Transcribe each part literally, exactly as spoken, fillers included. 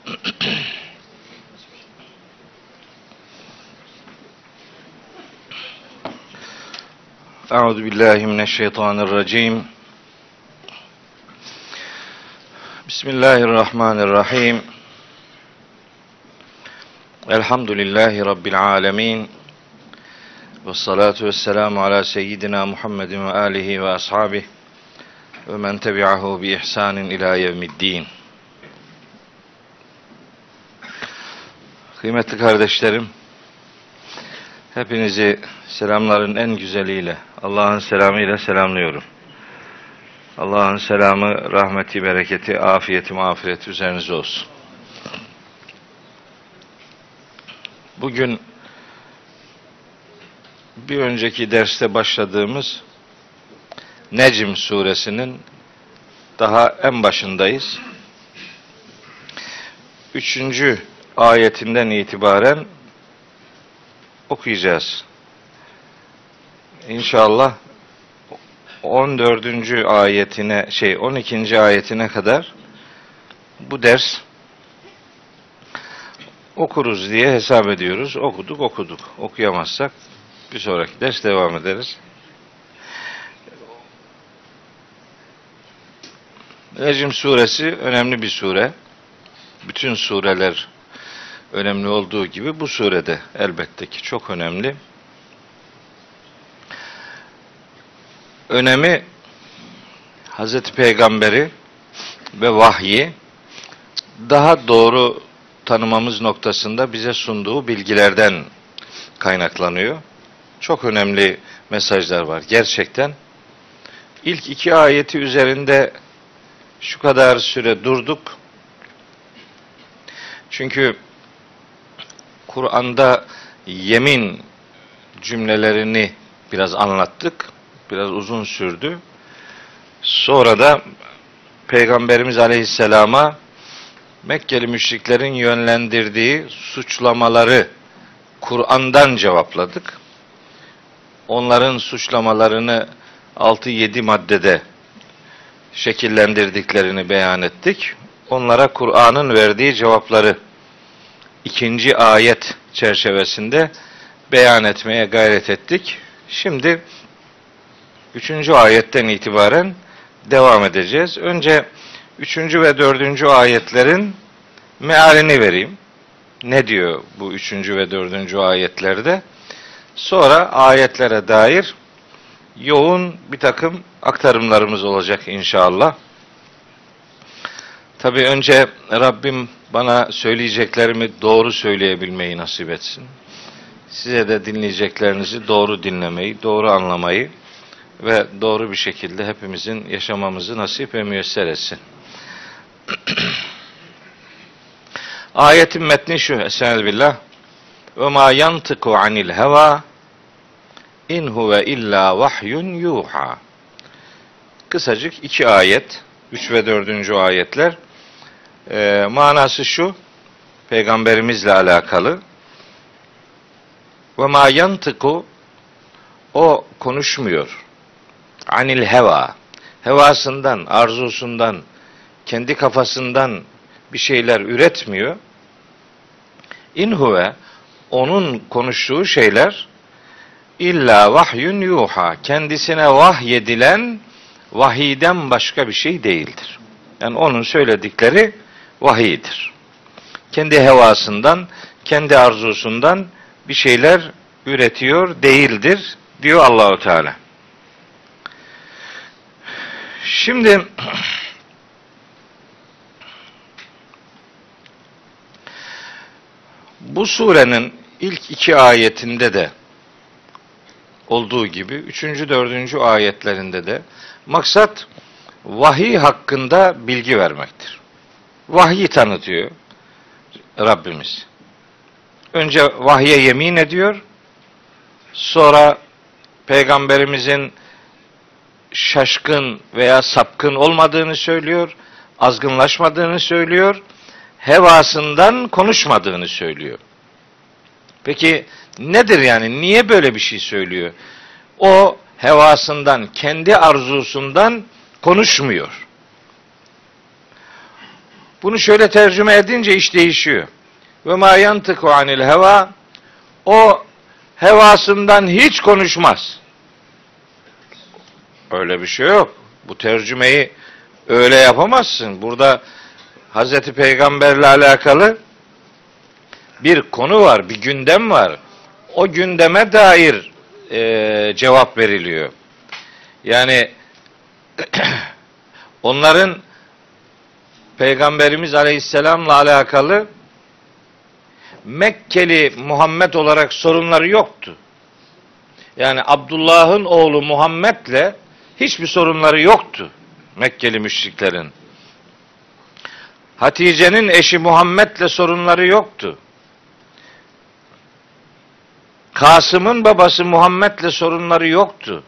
Euzu billahi mineşşeytanirracim. Bismillahirrahmanirrahim. Elhamdülillahi rabbil alamin. Ves salatu vesselamu ala seyyidina Muhammedin ve alihi ve ashabihi ve men tebi'ahu bi ihsanin ila yevmiddin. Kıymetli kardeşlerim, hepinizi selamların en güzeliyle, Allah'ın selamıyla selamlıyorum. Allah'ın selamı, rahmeti, bereketi, afiyeti, mağfireti üzerinize olsun. Bugün bir önceki derste başladığımız Necm suresinin daha en başındayız. Üçüncü ayetinden itibaren okuyacağız. İnşallah on dördüncü ayetine şey on ikinci ayetine kadar bu ders okuruz diye hesap ediyoruz. Okuduk okuduk. Okuyamazsak bir sonraki ders devam ederiz. Necm suresi önemli bir sure. Bütün sureler önemli olduğu gibi bu surede elbette ki çok önemli. Önemi Hazreti Peygamber'i ve vahyi daha doğru tanımamız noktasında bize sunduğu bilgilerden kaynaklanıyor. Çok önemli mesajlar var gerçekten. İlk iki ayeti üzerinde şu kadar süre durduk. Çünkü Kur'an'da yemin cümlelerini biraz anlattık. Biraz uzun sürdü. Sonra da Peygamberimiz Aleyhisselam'a Mekkeli müşriklerin yönlendirdiği suçlamaları Kur'an'dan cevapladık. Onların suçlamalarını altı yedi maddede şekillendirdiklerini beyan ettik. Onlara Kur'an'ın verdiği cevapları ikinci ayet çerçevesinde beyan etmeye gayret ettik. Şimdi üçüncü ayetten itibaren devam edeceğiz. Önce üçüncü ve dördüncü ayetlerin mealini vereyim. Ne diyor bu üçüncü ve dördüncü ayetlerde? Sonra ayetlere dair yoğun bir takım aktarımlarımız olacak inşallah. Tabii önce Rabbim bana söyleyeceklerimi doğru söyleyebilmeyi nasip etsin. Size de dinleyeceklerinizi doğru dinlemeyi, doğru anlamayı ve doğru bir şekilde hepimizin yaşamamızı nasip ve müyesser etsin. Ayetin metni şu: Estağfirullah. Ve ma yantiku anil heva in huve illa vahyun yuha. Kısacık iki ayet, üç ve dördüncü ayetler. E, manası şu, Peygamberimizle alakalı. Ve ma yantiku, o konuşmuyor. Anil heva, hevasından, arzusundan, kendi kafasından bir şeyler üretmiyor. İn huve, onun konuştuğu şeyler illa vahyun yuha, kendisine vahyedilen vahiyden başka bir şey değildir. Yani onun söyledikleri vahiydir. Kendi hevasından, kendi arzusundan bir şeyler üretiyor değildir diyor Allahu Teala. Şimdi bu surenin ilk iki ayetinde de olduğu gibi üçüncü, dördüncü ayetlerinde de maksat vahiy hakkında bilgi vermektir. Vahyi tanıtıyor Rabbimiz. Önce vahye yemin ediyor, sonra Peygamberimizin şaşkın veya sapkın olmadığını söylüyor, azgınlaşmadığını söylüyor, hevasından konuşmadığını söylüyor. Peki nedir yani? Niye böyle bir şey söylüyor? O hevasından, kendi arzusundan konuşmuyor. Bunu şöyle tercüme edince iş değişiyor. Ve ma yantıku anil heva, o hevasından hiç konuşmaz. Öyle bir şey yok. Bu tercümeyi öyle yapamazsın. Burada Hazreti Peygamberle alakalı bir konu var, bir gündem var. O gündeme dair e, cevap veriliyor. Yani onların Peygamberimiz Aleyhisselam'la alakalı Mekkeli Muhammed olarak sorunları yoktu. Yani Abdullah'ın oğlu Muhammed'le hiçbir sorunları yoktu Mekkeli müşriklerin. Hatice'nin eşi Muhammed'le sorunları yoktu. Kasım'ın babası Muhammed'le sorunları yoktu.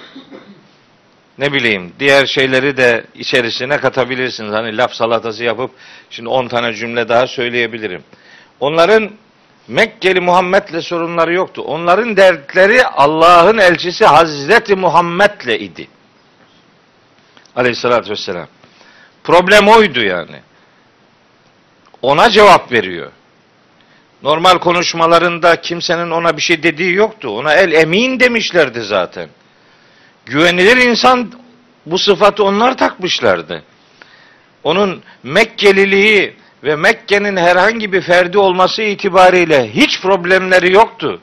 Ne bileyim, diğer şeyleri de içerisine katabilirsiniz. Hani laf salatası yapıp şimdi on tane cümle daha söyleyebilirim. Onların Mekkeli Muhammed'le sorunları yoktu. Onların dertleri Allah'ın elçisi Hazreti Muhammed'le idi. Aleyhissalatü vesselam. Problem oydu yani. Ona cevap veriyor. Normal konuşmalarında kimsenin ona bir şey dediği yoktu. Ona el emin demişlerdi zaten. Güvenilir insan, bu sıfatı onlar takmışlardı. Onun Mekkeliliği ve Mekke'nin herhangi bir ferdi olması itibariyle hiç problemleri yoktu.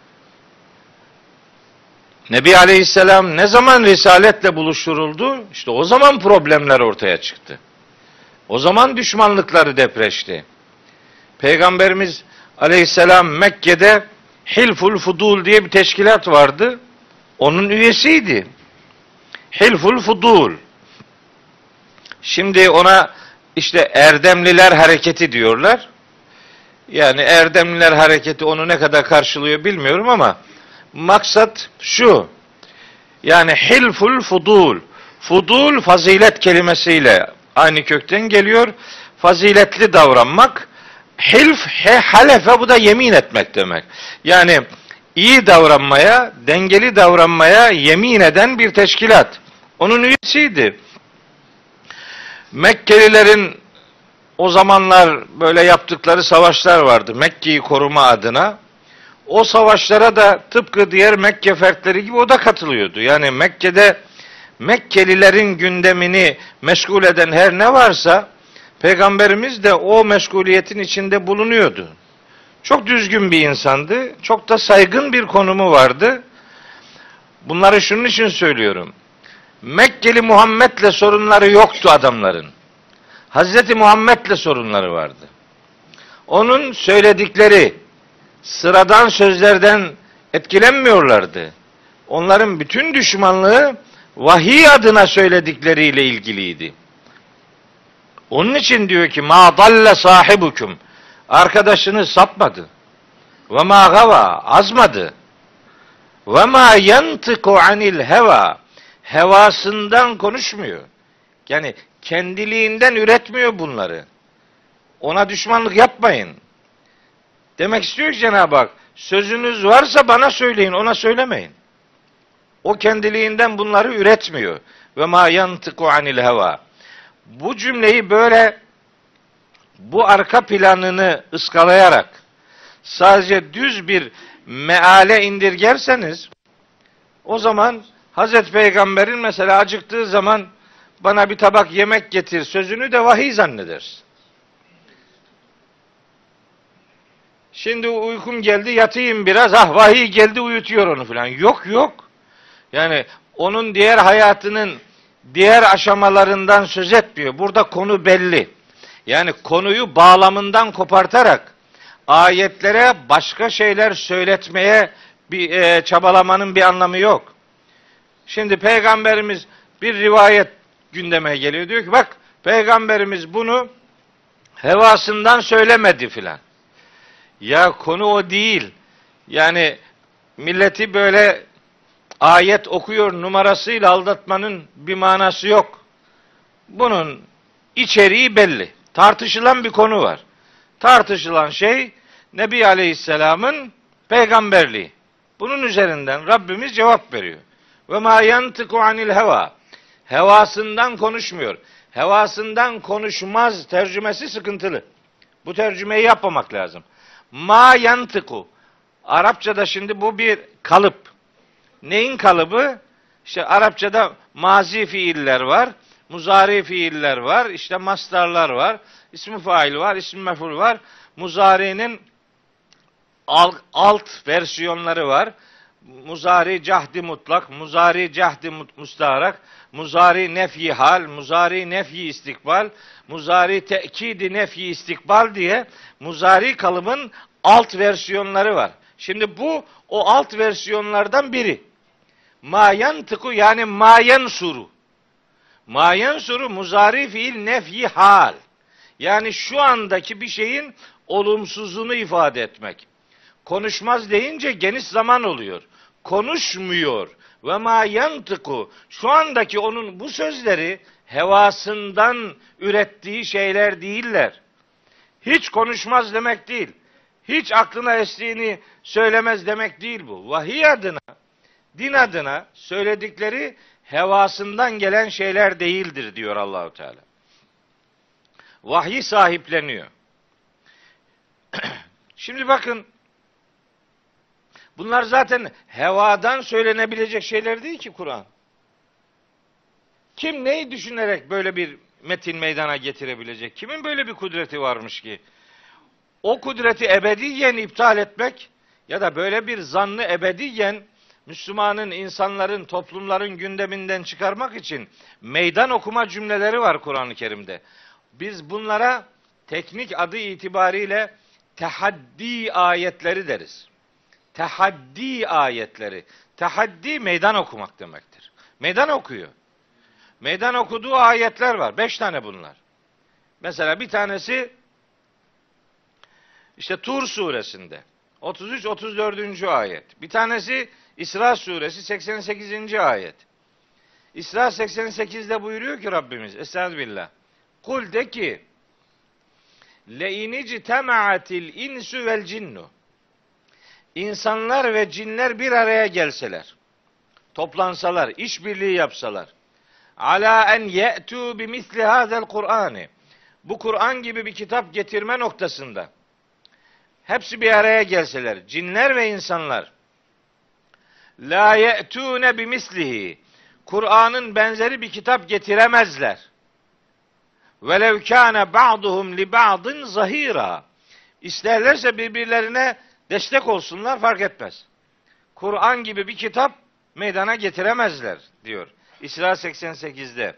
Nebi Aleyhisselam ne zaman risaletle buluşturuldu? İşte o zaman problemler ortaya çıktı. O zaman düşmanlıkları depreşti. Peygamberimiz Aleyhisselam Mekke'de Hilful Fudul diye bir teşkilat vardı. Onun üyesiydi. Hilful Fudul. Şimdi ona işte Erdemliler Hareketi diyorlar. Yani Erdemliler Hareketi onu ne kadar karşılıyor bilmiyorum ama maksat şu. Yani Hilful Fudul. Fudul fazilet kelimesiyle aynı kökten geliyor. Faziletli davranmak. Hilf, he, halefe, bu da yemin etmek demek. Yani iyi davranmaya, dengeli davranmaya yemin eden bir teşkilat. Onun üyesiydi. Mekkelilerin o zamanlar böyle yaptıkları savaşlar vardı Mekke'yi koruma adına. O savaşlara da tıpkı diğer Mekke fertleri gibi o da katılıyordu. Yani Mekke'de Mekkelilerin gündemini meşgul eden her ne varsa Peygamberimiz de o meşguliyetin içinde bulunuyordu. Çok düzgün bir insandı. Çok da saygın bir konumu vardı. Bunları şunun için söylüyorum. Mekkeli Muhammed'le sorunları yoktu adamların. Hazreti Muhammed'le sorunları vardı. Onun söyledikleri sıradan sözlerden etkilenmiyorlardı. Onların bütün düşmanlığı vahiy adına söyledikleriyle ilgiliydi. Onun için diyor ki ma dalle sahibukum, arkadaşınız sapmadı. Ve ma gava, azmadı. Ve ma yantiku anil heva, hevasından konuşmuyor. Yani kendiliğinden üretmiyor bunları. Ona düşmanlık yapmayın. Demek istiyor ki Cenab-ı Hak, sözünüz varsa bana söyleyin, ona söylemeyin. O kendiliğinden bunları üretmiyor. Ve ma yantiku anil heva. Bu cümleyi böyle bu arka planını ıskalayarak sadece düz bir meale indirgerseniz o zaman Hazreti Peygamber'in mesela acıktığı zaman bana bir tabak yemek getir sözünü de vahiy zannedersin. Şimdi uykum geldi yatayım biraz, ah vahiy geldi uyutuyor onu falan. Yok yok. Yani onun diğer hayatının diğer aşamalarından söz etmiyor. Burada konu belli. Yani konuyu bağlamından kopartarak ayetlere başka şeyler söyletmeye bir e, çabalamanın bir anlamı yok. Şimdi Peygamberimiz bir rivayet gündeme geliyor. Diyor ki bak Peygamberimiz bunu hevasından söylemedi filan. Ya konu o değil. Yani milleti böyle ayet okuyor numarasıyla aldatmanın bir manası yok. Bunun içeriği belli. Tartışılan bir konu var. Tartışılan şey Nebi Aleyhisselam'ın peygamberliği. Bunun üzerinden Rabbimiz cevap veriyor. Ve ma yantiku anil heva. Hevasından konuşmuyor. hevasından konuşmaz tercümesi sıkıntılı. Bu tercümeyi yapmamak lazım. Ma yantıku. Arapçada şimdi bu bir kalıp. Neyin kalıbı? İşte Arapçada mazi fiiller var, muzari fiiller var, işte mastarlar var, ismi fail var, ismi mef'ul var. Muzari'nin alt versiyonları var. Muzari cahdi mutlak, muzari cahdi mustaharak, muzari nefyi hal, muzari nefyi istikbal, muzari tekidi nefyi istikbal diye muzari kalıbın alt versiyonları var. Şimdi bu o alt versiyonlardan biri. Ma yantıku yani ma yansuru. Ma yansuru muzari fiil nefyi hal. Yani şu andaki bir şeyin olumsuzluğunu ifade etmek. Konuşmaz deyince geniş zaman oluyor. Konuşmuyor. Ve ma yantıku. Şu andaki onun bu sözleri hevasından ürettiği şeyler değiller. Hiç konuşmaz demek değil. Hiç aklına estiğini söylemez demek değil bu. Vahiy adına, din adına söyledikleri hevasından gelen şeyler değildir diyor Allahu Teala. Vahyi sahipleniyor. Şimdi bakın, bunlar zaten hevadan söylenebilecek şeyler değil ki Kur'an. Kim neyi düşünerek böyle bir metin meydana getirebilecek? Kimin böyle bir kudreti varmış ki? O kudreti ebediyen iptal etmek ya da böyle bir zannı ebediyen Müslümanın, insanların, toplumların gündeminden çıkarmak için meydan okuma cümleleri var Kur'an-ı Kerim'de. Biz bunlara teknik adı itibariyle tehaddi ayetleri deriz. Tehaddi ayetleri. Tehaddi meydan okumak demektir. Meydan okuyor. Meydan okuduğu ayetler var. Beş tane bunlar. Mesela bir tanesi işte Tur suresinde. otuz üç otuz dördüncü ayet. Bir tanesi İsra suresi seksen sekizinci ayet. İsra seksen sekizde buyuruyor ki Rabbimiz Estağfirullah. Kul de ki le inici temaatil insu vel cinnu. İnsanlar ve cinler bir araya gelseler, toplansalar, işbirliği yapsalar, ala en ye'tu bi misli hazel Kur'ani. Bu Kur'an gibi bir kitap getirme noktasında hepsi bir araya gelseler, cinler ve insanlar, la ye'tune bi mislihi. Kur'an'ın benzeri bir kitap getiremezler. Velev kâne ba'duhum li ba'din zahira. İsterlerse birbirlerine destek olsunlar, fark etmez. Kur'an gibi bir kitap meydana getiremezler diyor İsra seksen sekizde.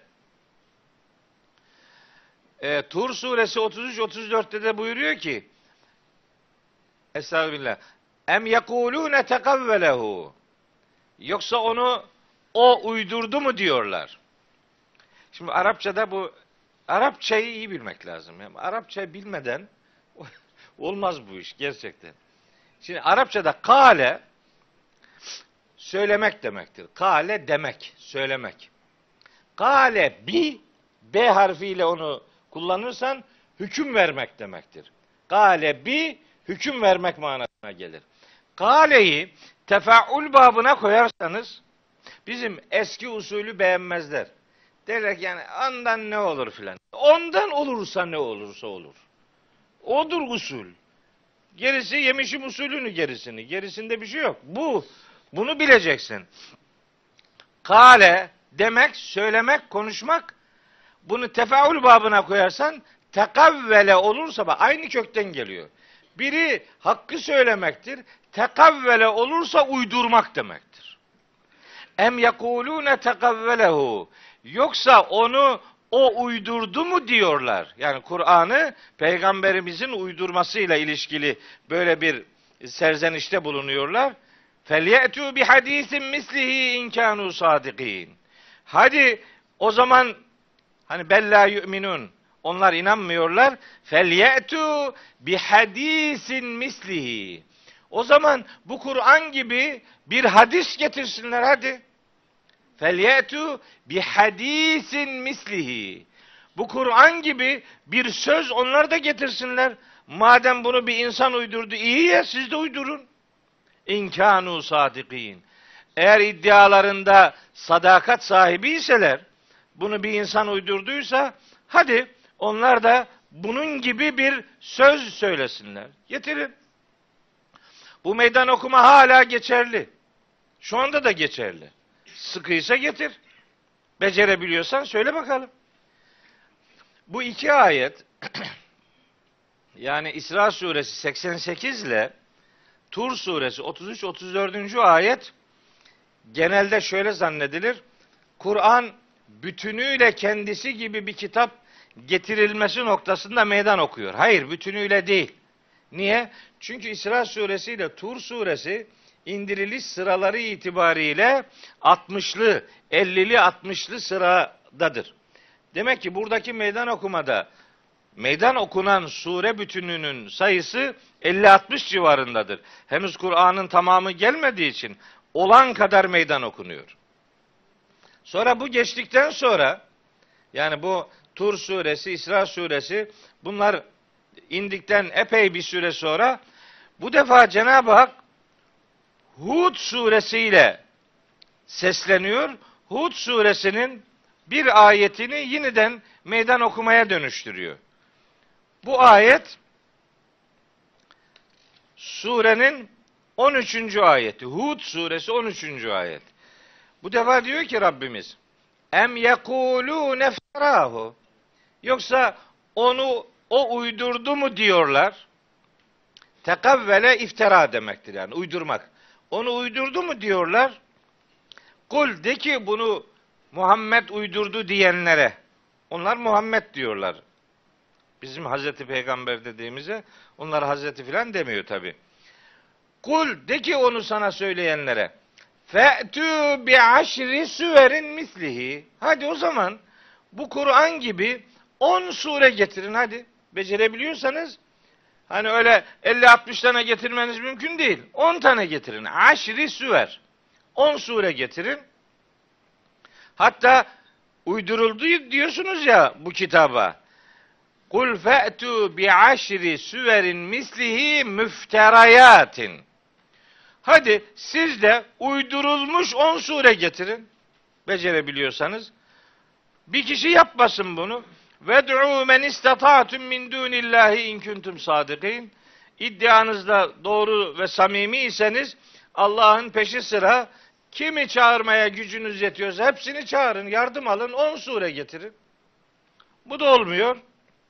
E, Tur suresi otuz üç otuz dörtte de buyuruyor ki Estağfirullah. Em yekulune tekavvelehu. Yoksa onu o uydurdu mu diyorlar. Şimdi Arapçada bu Arapçayı iyi bilmek lazım. Yani Arapçayı bilmeden olmaz bu iş gerçekten. Şimdi Arapçada kale söylemek demektir. Kale demek, söylemek. Kale bi B harfiyle onu kullanırsan hüküm vermek demektir. Kale bi hüküm vermek manasına gelir. Kale'yi tefaül babına koyarsanız bizim eski usulü beğenmezler. Derler ki yani ondan ne olur filan. Ondan olursa ne olursa olur. Odur usul. Gerisi yemişim usulünü gerisini. Gerisinde bir şey yok. Bu. Bunu bileceksin. Kale demek, söylemek, konuşmak. Bunu tefaül babına koyarsan tekavvele olursa bak aynı kökten geliyor. Biri hakkı söylemektir. Tekavvele olursa uydurmak demektir. Em yekulune tekavvelehu. Yoksa onu o uydurdu mu diyorlar. Yani Kur'an'ı peygamberimizin uydurmasıyla ilişkili böyle bir serzenişte bulunuyorlar. Felye'tu bi hadisin mislihi in kanu sadikin. Hadi o zaman hani bella yu'minun. Onlar inanmıyorlar. Felye'tu bi hadisin mislihi. O zaman bu Kur'an gibi bir hadis getirsinler hadi. Felyetu bi hadisin mislihi. Bu Kur'an gibi bir söz onlar da getirsinler. Madem bunu bir insan uydurdu, iyi ya siz de uydurun. İnkanu sadikin. Eğer iddialarında sadakat sahibi iseler, bunu bir insan uydurduysa hadi onlar da bunun gibi bir söz söylesinler. Getirin. Bu meydan okuma hala geçerli. Şu anda da geçerli. Sıkıysa getir. Becerebiliyorsan söyle bakalım. Bu iki ayet yani İsra suresi seksen sekiz ile Tur suresi otuz üç otuz dördüncü ayet genelde şöyle zannedilir. Kur'an bütünüyle kendisi gibi bir kitap getirilmesi noktasında meydan okuyor. Hayır, bütünüyle değil. Niye? Çünkü İsra suresi ile Tur suresi indiriliş sıraları itibariyle altmışlı, ellili altmışlı sıradadır. Demek ki buradaki meydan okumada meydan okunan sure bütününün sayısı elli altmış civarındadır. Henüz Kur'an'ın tamamı gelmediği için olan kadar meydan okunuyor. Sonra bu geçtikten sonra yani bu Tur suresi, İsra suresi bunlar indikten epey bir süre sonra bu defa Cenab-ı Hak Hud suresiyle sesleniyor. Hud suresinin bir ayetini yeniden meydan okumaya dönüştürüyor. Bu ayet surenin on üçüncü ayeti. Hud suresi on üçüncü ayet. Bu defa diyor ki Rabbimiz Em yekulû nefterahu. Yoksa onu o uydurdu mu diyorlar. Tekavvele iftira demektir yani uydurmak. Onu uydurdu mu diyorlar. Kul de ki bunu Muhammed uydurdu diyenlere. Onlar Muhammed diyorlar. Bizim Hazreti Peygamber dediğimize onlar Hazreti filan demiyor tabi. Kul de ki onu sana söyleyenlere. Fe'tü bi aşri süverin mislihi. Hadi o zaman bu Kur'an gibi on sure getirin hadi. Becerebiliyorsanız hani öyle elli altmış tane getirmeniz mümkün değil. on tane getirin. Aşri süver. on sure getirin. Hatta uyduruldu diyorsunuz ya bu kitaba. Kul fe'tu bi aşri süverin mislihi müfterayatin. Hadi siz de uydurulmuş on sure getirin. Becerebiliyorsanız. Bir kişi yapmasın bunu. Ved'u men istata'tum min dunillahi in kuntum sadikin. İddianızda doğru ve samimiyseniz Allah'ın peşi sıra kimi çağırmaya gücünüz yetiyorsa hepsini çağırın, yardım alın, on sure getirin. Bu da olmuyor.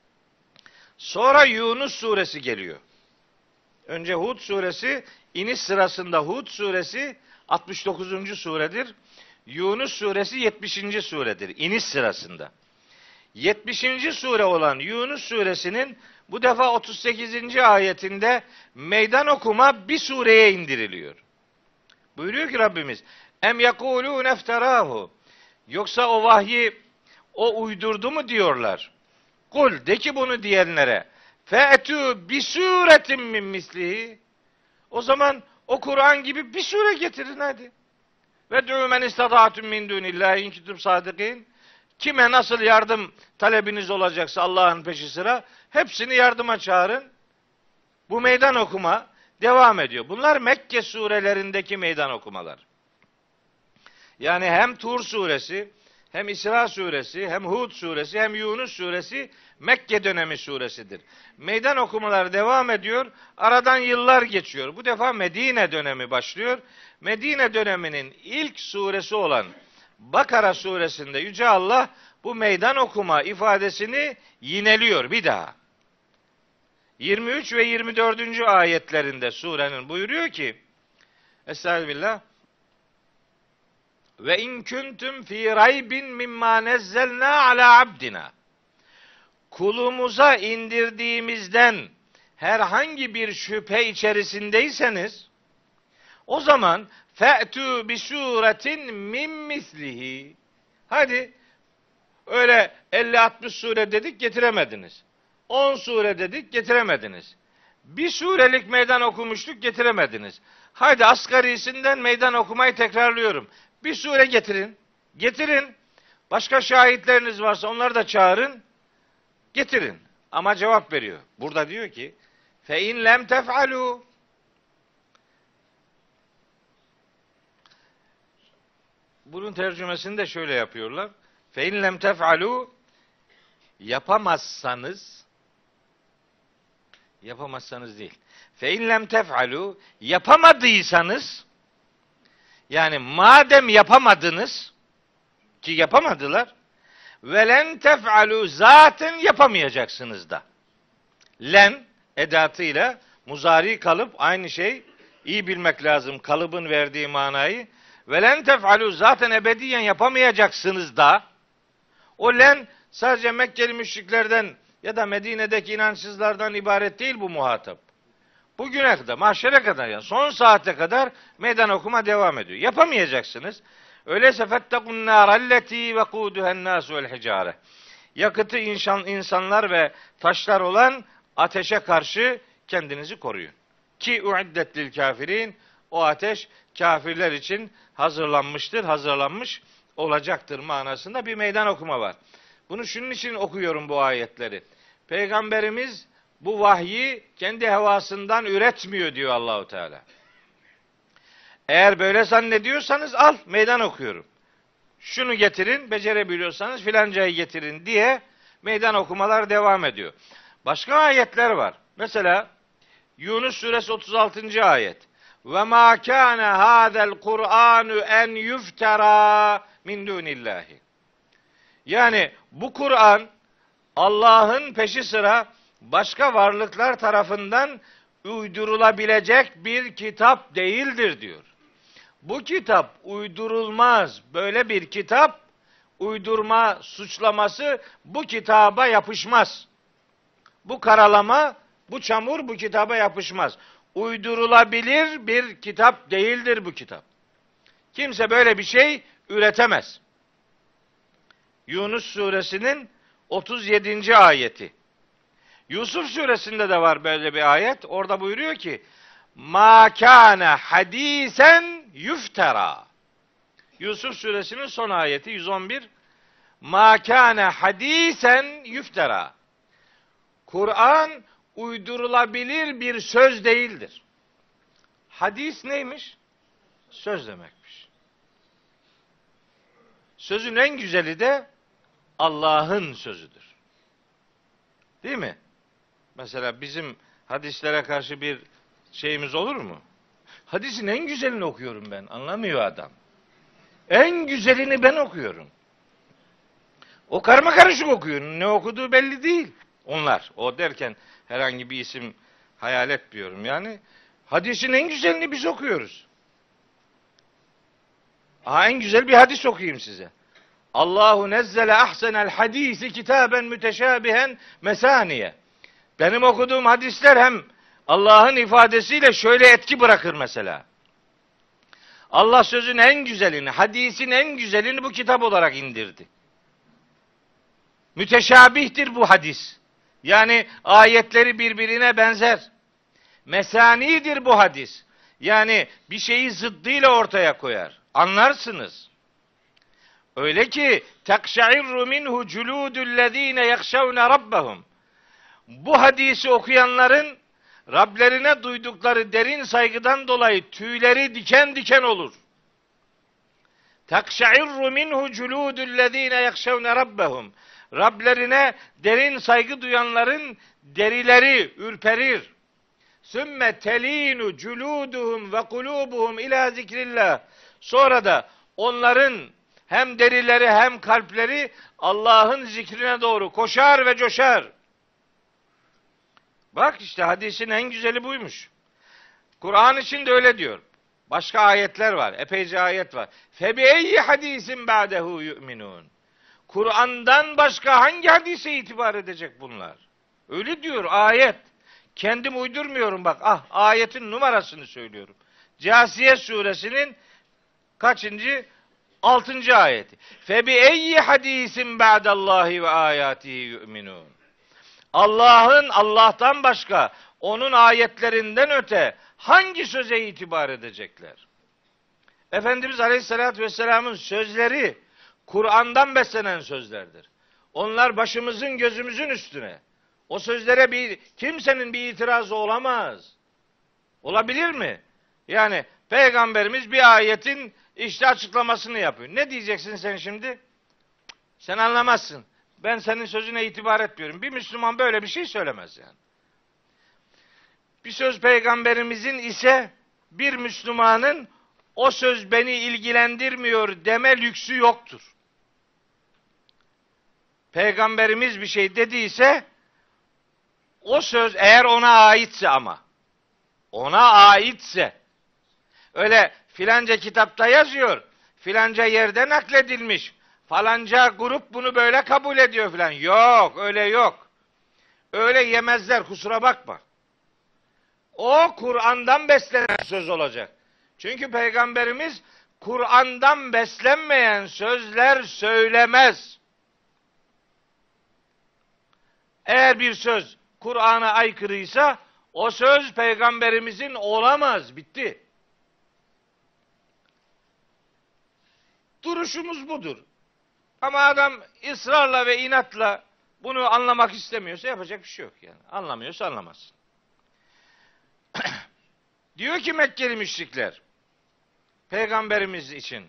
Sonra Yunus suresi geliyor. Önce Hud suresi, iniş sırasında Hud suresi altmış dokuzuncu suredir. Yunus suresi yetmişinci suredir iniş sırasında. yetmişinci sure olan Yunus suresinin bu defa otuz sekizinci ayetinde meydan okuma bir sureye indiriliyor. Buyuruyor ki Rabbimiz Em yekulû nefterahu. Yoksa o vahyi o uydurdu mu diyorlar. Kul de ki bunu diyenlere fe'tû bi suretin min mislihi. O zaman o Kur'an gibi bir sure getirin hadi. Ve dû men istata'tum min dunillahi in kuntum sadikin. Kime nasıl yardım talebiniz olacaksa Allah'ın peşi sıra hepsini yardıma çağırın. Bu meydan okuma devam ediyor. Bunlar Mekke surelerindeki meydan okumalar. Yani hem Tur suresi, hem İsra suresi, hem Hud suresi, hem Yunus suresi Mekke dönemi suresidir. Meydan okumalar devam ediyor. Aradan yıllar geçiyor. Bu defa Medine dönemi başlıyor. Medine döneminin ilk suresi olan Bakara suresinde Yüce Allah bu meydan okuma ifadesini yineliyor bir daha. yirmi üç ve yirmi dördüncü ayetlerinde surenin buyuruyor ki Estağfirullah ve in kuntum fi raybin mimma nezzelna ala abdina. Kulumuza indirdiğimizden herhangi bir şüphe içerisindeyseniz o zaman fe'tû bi suretin min mislihi. Hadi öyle elli altmış sure dedik getiremediniz. on sure dedik getiremediniz. Bir surelik meydan okumuştuk getiremediniz. Haydi asgarisinden meydan okumayı tekrarlıyorum. Bir sure getirin. Getirin. Başka şahitleriniz varsa onları da çağırın. Getirin. Ama cevap veriyor. Burada diyor ki fe in lem tef'alû. Bunun tercümesini de şöyle yapıyorlar. Fe in lem tef'alu, yapamazsanız, yapamazsanız değil. Fe in lem tef'alu, yapamadıysanız, yani madem yapamadınız, ki yapamadılar, ve len tef'alu, zaten yapamayacaksınız da. Len edatıyla muzari kalıp aynı şey, iyi bilmek lazım kalıbın verdiği manayı. Ve len tef'alu, zaten ebediyen yapamayacaksınız da. O len sadece Mekkeli müşriklerden ya da Medine'deki inançsızlardan ibaret değil bu muhatap. Bugüne kadar, mahşere kadar, yani son saate kadar meydan okuma devam ediyor. Yapamayacaksınız. Öyleyse fettekun nârelleti vekûduhen nâsu vel hicâre. Yakıtı insan, insanlar ve taşlar olan ateşe karşı kendinizi koruyun. Ki uiddet lil kafirin, o ateş kafirler için hazırlanmıştır, hazırlanmış olacaktır manasında bir meydan okuma var. Bunu şunun için okuyorum bu ayetleri. Peygamberimiz bu vahyi kendi hevasından üretmiyor diyor Allahu Teala. Eğer böyle zannediyorsanız al, meydan okuyorum. Şunu getirin, becerebiliyorsanız filancayı getirin diye meydan okumalar devam ediyor. Başka ayetler var. Mesela Yunus suresi otuz altıncı ayet. Ve ma kana hadal Kur'anu en yuftara min dunillahi. Yani bu Kur'an Allah'ın peşi sıra başka varlıklar tarafından uydurulabilecek bir kitap değildir diyor. Bu kitap uydurulmaz. Böyle bir kitap, uydurma suçlaması bu kitaba yapışmaz. Bu karalama, bu çamur bu kitaba yapışmaz. Uydurulabilir bir kitap değildir bu kitap. Kimse böyle bir şey üretemez. Yunus suresinin otuz yedinci ayeti. Yusuf suresinde de var böyle bir ayet. Orada buyuruyor ki Ma kâne hadîsen yuftera. Yusuf suresinin son ayeti yüz on bir. Ma kâne hadîsen yuftera. Kur'an uydurulabilir bir söz değildir. Hadis neymiş? Söz demekmiş. Sözün en güzeli de Allah'ın sözüdür. Değil mi? Mesela bizim hadislere karşı bir şeyimiz olur mu? Hadisin en güzelini okuyorum ben. Anlamıyor adam. En güzelini ben okuyorum. O karma karışık okuyor. Ne okuduğu belli değil. Onlar. O derken herhangi bir isim hayal etmiyorum. Yani hadisin en güzelini biz okuyoruz. Aha, en güzel bir hadis okuyayım size. Allahu nezzele ahsenel hadisi kitaben müteşabihen mesaniye. Benim okuduğum hadisler hem Allah'ın ifadesiyle şöyle etki bırakır mesela. Allah sözün en güzelini, hadisin en güzelini bu kitap olarak indirdi. Müteşabihtir bu hadis. Yani ayetleri birbirine benzer. Mesanidir bu hadis. Yani bir şeyi zıddıyla ortaya koyar. Anlarsınız. Öyle ki tekşa'irru minhu culudullezine yahşavne rabbahum. Bu hadisi okuyanların Rablerine duydukları derin saygıdan dolayı tüyleri diken diken olur. Tekşa'irru minhu culudullezine yahşavne rabbahum. Rablerine derin saygı duyanların derileri ürperir. Sümme telinu culuduhum ve kulubuhum ila zikrillah. Sonra da onların hem derileri hem kalpleri Allah'ın zikrine doğru koşar ve coşar. Bak işte hadisin en güzeli buymuş. Kur'an için de öyle diyor. Başka ayetler var. Epeyce ayet var. Febi'eyyi hadisin ba'dehu yu'minun. Kur'an'dan başka hangi hadise itibar edecek bunlar? Öyle diyor ayet. Kendim uydurmuyorum bak. Ah, ayetin numarasını söylüyorum. Câsiye suresinin kaçıncı? Altıncı ayeti. Febi'eyyi hadisin ba'dallahi ve ayatihi yu'minun. Allah'ın, Allah'tan başka, onun ayetlerinden öte hangi söze itibar edecekler? Efendimiz Aleyhisselatü Vesselam'ın sözleri Kur'an'dan beslenen sözlerdir. Onlar başımızın gözümüzün üstüne. O sözlere bir kimsenin bir itirazı olamaz. Olabilir mi? Yani Peygamberimiz bir ayetin işte açıklamasını yapıyor. Ne diyeceksin sen şimdi? Sen anlamazsın. Ben senin sözüne itibar etmiyorum. Bir Müslüman böyle bir şey söylemez yani. Bir söz peygamberimizin ise bir Müslümanın o söz beni ilgilendirmiyor deme lüksü yoktur. Peygamberimiz bir şey dediyse o söz eğer ona aitse ama ona aitse öyle filanca kitapta yazıyor, filanca yerde nakledilmiş, falanca grup bunu böyle kabul ediyor filan. Yok, öyle yok. Öyle yemezler, kusura bakma. O Kur'an'dan beslenen söz olacak. Çünkü Peygamberimiz Kur'an'dan beslenmeyen sözler söylemez. Eğer bir söz Kur'an'a aykırıysa o söz Peygamberimizin olamaz. Bitti. Duruşumuz budur. Ama adam ısrarla ve inatla bunu anlamak istemiyorsa yapacak bir şey yok yani. Anlamıyorsa anlamaz. Diyor ki Mekkeli müşrikler Peygamberimiz için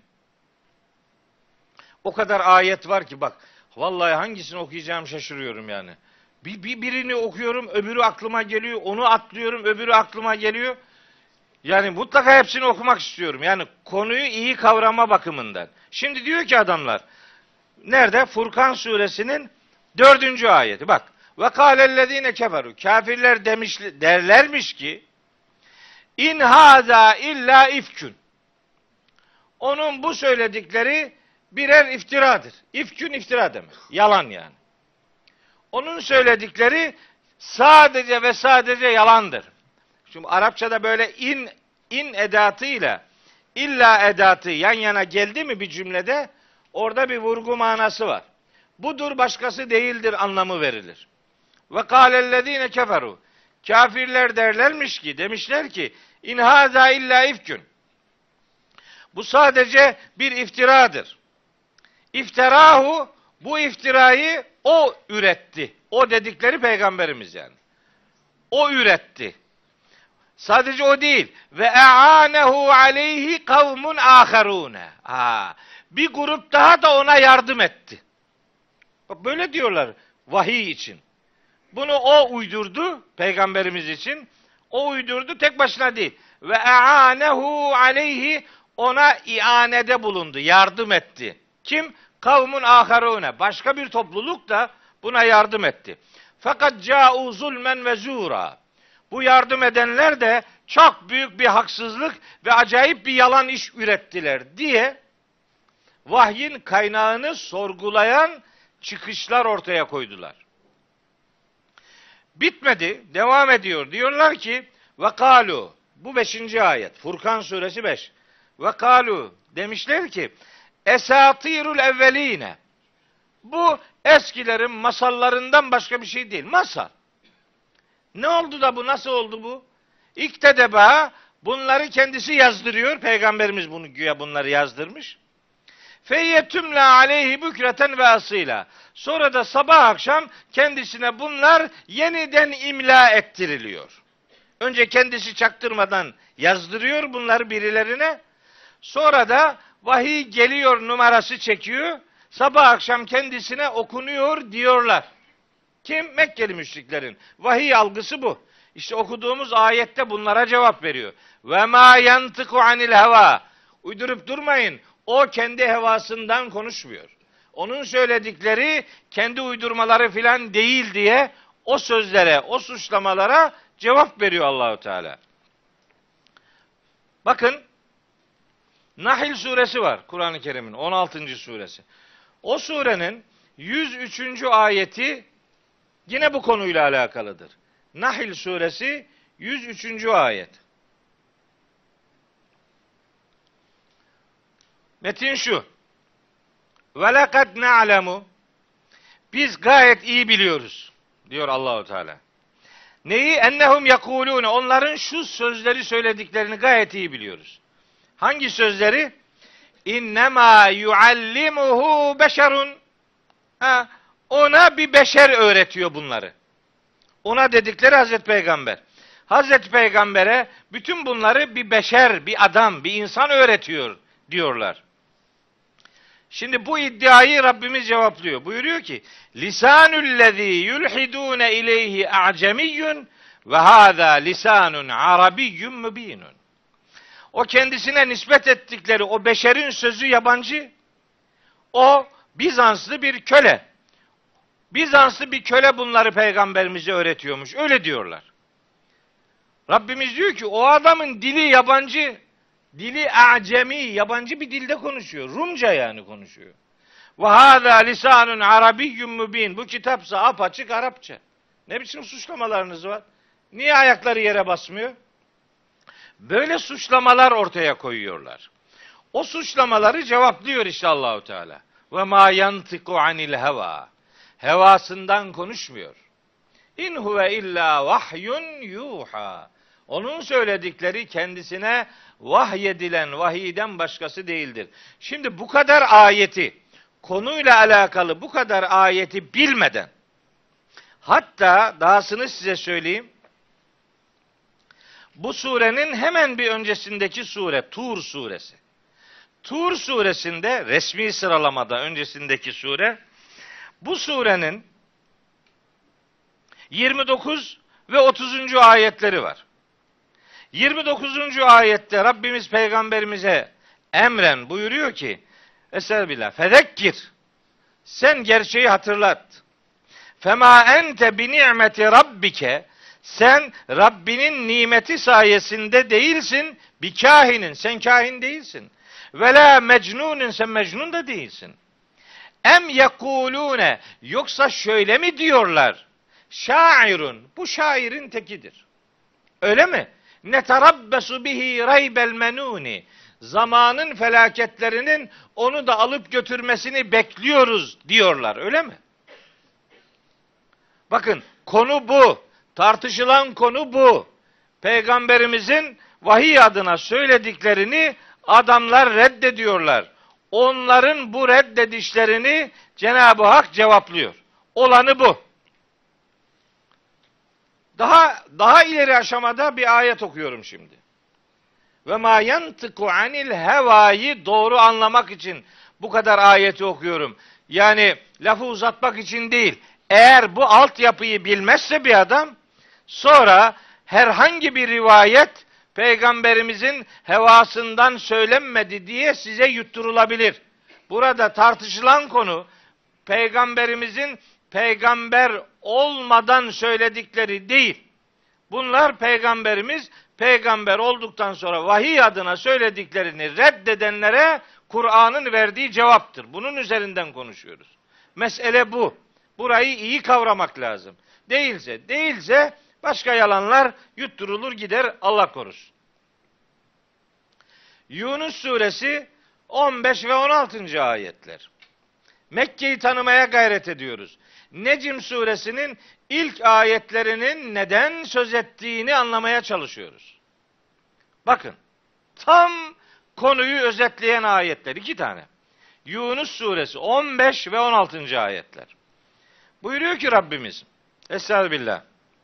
o kadar ayet var ki bak vallahi hangisini okuyacağım şaşırıyorum yani. Bir, bir birini okuyorum, öbürü aklıma geliyor, onu atlıyorum, öbürü aklıma geliyor. Yani mutlaka hepsini okumak istiyorum. Yani konuyu iyi kavrama bakımından. Şimdi diyor ki adamlar, nerede? Furkan suresinin dördüncü ayeti. Bak. Ve kâlellezîne keferu. Kafirler demiş, derlermiş ki, İn hâzâ illâ ifkün. Onun bu söyledikleri birer iftiradır. İfkün iftira demek. Yalan yani. Onun söyledikleri sadece ve sadece yalandır. Şimdi Arapçada böyle in in edatıyla illa edatı yan yana geldi mi bir cümlede orada bir vurgu manası var. Budur başkası değildir anlamı verilir. Ve kâlellezîne keferu. Kafirler derlermiş ki, demişler ki in hâzâ illâ ifkün. Bu sadece bir iftiradır. İftirahu, bu iftirayı o üretti. O dedikleri peygamberimiz yani. O üretti. Sadece o değil. Ve e'anehu aleyhi kavmun aharune. Ha, bir grup daha da ona yardım etti. Bak böyle diyorlar vahiy için. Bunu o uydurdu peygamberimiz için. O uydurdu tek başına değil. Ve e'anehu aleyhi, ona ianede bulundu, yardım etti. Kim? Kavmun aharune. Başka bir topluluk da buna yardım etti. Fakat câ'û zulmen ve zûrâ. Bu yardım edenler de çok büyük bir haksızlık ve acayip bir yalan iş ürettiler diye vahyin kaynağını sorgulayan çıkışlar ortaya koydular. Bitmedi, devam ediyor. Diyorlar ki ve kâlu, bu beşinci ayet, Furkan suresi beş. Ve kâlu, demişler ki esatirul evveline. Bu eskilerin masallarından başka bir şey değil. Masal. Ne oldu da bu? Nasıl oldu bu? İktedeba, bunları kendisi yazdırıyor. Peygamberimiz bunu güya bunları yazdırmış. Feyyetümle aleyhi bükreten ve asıyla. Sonra da sabah akşam kendisine bunlar yeniden imla ettiriliyor. Önce kendisi çaktırmadan yazdırıyor bunları birilerine. Sonra da vahiy geliyor numarası çekiyor. Sabah akşam kendisine okunuyor diyorlar. Kim? Mekkeli müşriklerin. Vahiy algısı bu. İşte okuduğumuz ayette bunlara cevap veriyor. Ve ma yantıku anil heva. Uydurup durmayın. O kendi hevasından konuşmuyor. Onun söyledikleri kendi uydurmaları filan değil diye o sözlere, o suçlamalara cevap veriyor Allahu Teala. Bakın Nahl suresi var Kur'an-ı Kerim'in on altıncı suresi. O surenin yüz üçüncü ayeti yine bu konuyla alakalıdır. Nahl suresi yüz üçüncü ayet. Metin şu. Ve lekad na'lemu. Biz gayet iyi biliyoruz diyor Allahu Teala. Neyi? Ennehum yekulune. Onların şu sözleri söylediklerini gayet iyi biliyoruz. Hangi sözleri? İnnemâ yuallimuhu beşerun. Ha, ona bir beşer öğretiyor bunları. Ona dedikleri Hazreti Peygamber. Hazreti Peygamber'e bütün bunları bir beşer, bir adam, bir insan öğretiyor diyorlar. Şimdi bu iddiayı Rabbimiz cevaplıyor. Buyuruyor ki: "Lisanullezî yulhidûne ileyhi a'cemiyyun ve hâzâ lisanun arabiyyun mübînun." O kendisine nispet ettikleri o beşerin sözü yabancı. O Bizanslı bir köle. Bizanslı bir köle bunları peygamberimize öğretiyormuş. Öyle diyorlar. Rabbimiz diyor ki o adamın dili yabancı. Dili a'cemi, yabancı bir dilde konuşuyor. Rumca yani konuşuyor. Ve hâzâ lisanun arabiyyun mübîn. Bu kitapsa apaçık Arapça. Ne biçim suçlamalarınız var? Niye ayakları yere basmıyor? Böyle suçlamalar ortaya koyuyorlar. O suçlamaları cevaplıyor işte Allahu Teala. Ve ma yantiku anil heva. Hevasından konuşmuyor. İn huve illa vahyun yuha. Onun söyledikleri kendisine vahyedilen vahiyden başkası değildir. Şimdi bu kadar ayeti, konuyla alakalı bu kadar ayeti bilmeden, hatta dahasını size söyleyeyim, bu surenin hemen bir öncesindeki sure, Tur suresi. Tur suresinde, resmi sıralamada öncesindeki sure, bu surenin yirmi dokuz ve otuzuncu ayetleri var. yirmi dokuzuncu ayette Rabbimiz peygamberimize emren buyuruyor ki: Estağfirullah. Fezekkir. Sen gerçeği hatırlat. Fema ente bi ni'meti rabbike. Sen Rabbinin nimeti sayesinde değilsin. Bi kahinin. Sen kahin değilsin. Ve la mecnunun. Sen mecnun da değilsin. Em yekulune. Yoksa şöyle mi diyorlar? Şairun. Bu şairin tekidir. Öyle mi? Neterabbesu bihi raybel menuni. Zamanın felaketlerinin onu da alıp götürmesini bekliyoruz diyorlar. Öyle mi? Bakın, konu bu. Tartışılan konu bu. Peygamberimizin vahiy adına söylediklerini adamlar reddediyorlar. Onların bu reddedişlerini Cenab-ı Hak cevaplıyor. Olanı bu. Daha daha ileri aşamada bir ayet okuyorum şimdi. Ve ma yantiku anil hevayı doğru anlamak için bu kadar ayeti okuyorum. Yani lafı uzatmak için değil. Eğer bu altyapıyı bilmezse bir adam, sonra herhangi bir rivayet peygamberimizin hevasından söylenmedi diye size yutturulabilir. Burada tartışılan konu peygamberimizin peygamber olmadan söyledikleri değil. Bunlar peygamberimiz peygamber olduktan sonra vahiy adına söylediklerini reddedenlere Kur'an'ın verdiği cevaptır. Bunun üzerinden konuşuyoruz. Mesele bu. Burayı iyi kavramak lazım. Değilse, değilse başka yalanlar yutturulur gider, Allah korusun. Yunus suresi on beş ve on altıncı ayetler. Mekke'yi tanımaya gayret ediyoruz. Necm suresinin ilk ayetlerinin neden söz ettiğini anlamaya çalışıyoruz. Bakın, tam konuyu özetleyen ayetler, iki tane. Yunus suresi on beş ve on altıncı ayetler. Buyuruyor ki Rabbimiz, Estağfirullah.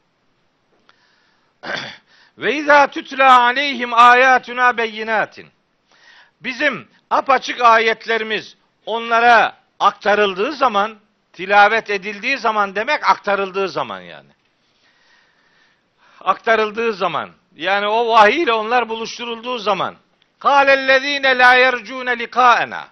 Ve izâ tütlâ aleyhim âyâtuna beyinâtin. Bizim apaçık ayetlerimiz onlara aktarıldığı zaman, tilavet edildiği zaman demek aktarıldığı zaman yani. Aktarıldığı zaman, yani o vahiy ile onlar buluşturulduğu zaman. Kâlellezîne lâ yercûne likâena.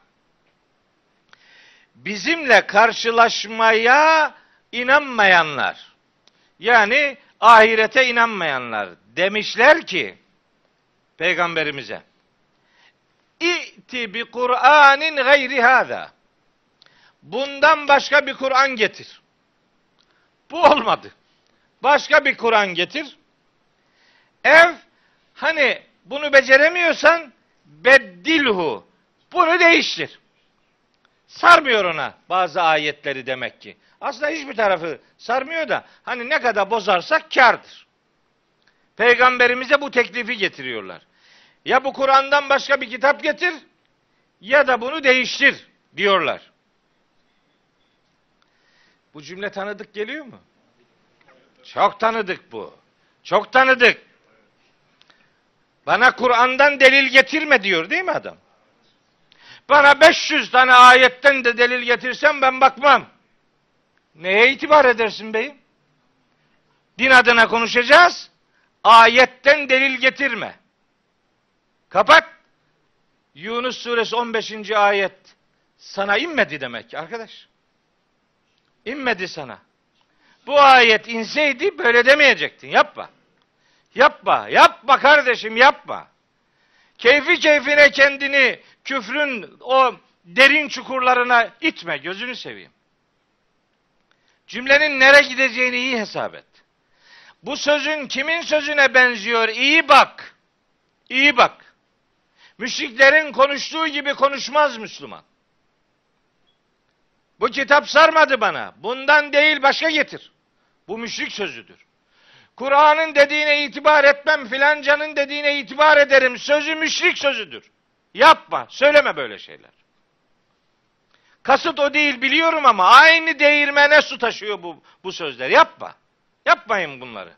Bizimle karşılaşmaya inanmayanlar, yani ahirete inanmayanlar demişler ki peygamberimize, İ'ti bi Kur'anin gayri hâzâ. Bundan başka bir Kur'an getir. Bu olmadı. Başka bir Kur'an getir. Ev, hani bunu beceremiyorsan beddilhu. Bunu değiştir. Sarmıyor ona bazı ayetleri demek ki. Aslında hiçbir tarafı sarmıyor da hani ne kadar bozarsak kârdır. Peygamberimize bu teklifi getiriyorlar. Ya bu Kur'an'dan başka bir kitap getir ya da bunu değiştir diyorlar. Bu cümle tanıdık geliyor mu? Çok tanıdık bu. Çok tanıdık. Bana Kur'an'dan delil getirme diyor değil mi adam? Bana beş yüz tane ayetten de delil getirsen ben bakmam. Neye itibar edersin beyim? Din adına konuşacağız. Ayetten delil getirme. Kapat. Yunus suresi on beşinci ayet sana inmedi demek ki arkadaş. İnmedi sana. Bu ayet inseydi böyle demeyecektin. Yapma. Yapma. Yapma kardeşim, yapma. Keyfi keyfine kendini küfrün o derin çukurlarına itme. Gözünü seveyim. Cümlenin nereye gideceğini iyi hesap et. Bu sözün kimin sözüne benziyor? İyi bak. İyi bak. Müşriklerin konuştuğu gibi konuşmaz Müslüman. Bu kitap sarmadı bana. Bundan değil başka getir. Bu müşrik sözüdür. Kur'an'ın dediğine itibar etmem, filancanın dediğine itibar ederim. Sözü müşrik sözüdür. Yapma, söyleme böyle şeyler. Kasıt o değil biliyorum ama aynı değirmene su taşıyor bu, bu sözler. Yapma. Yapmayın bunları.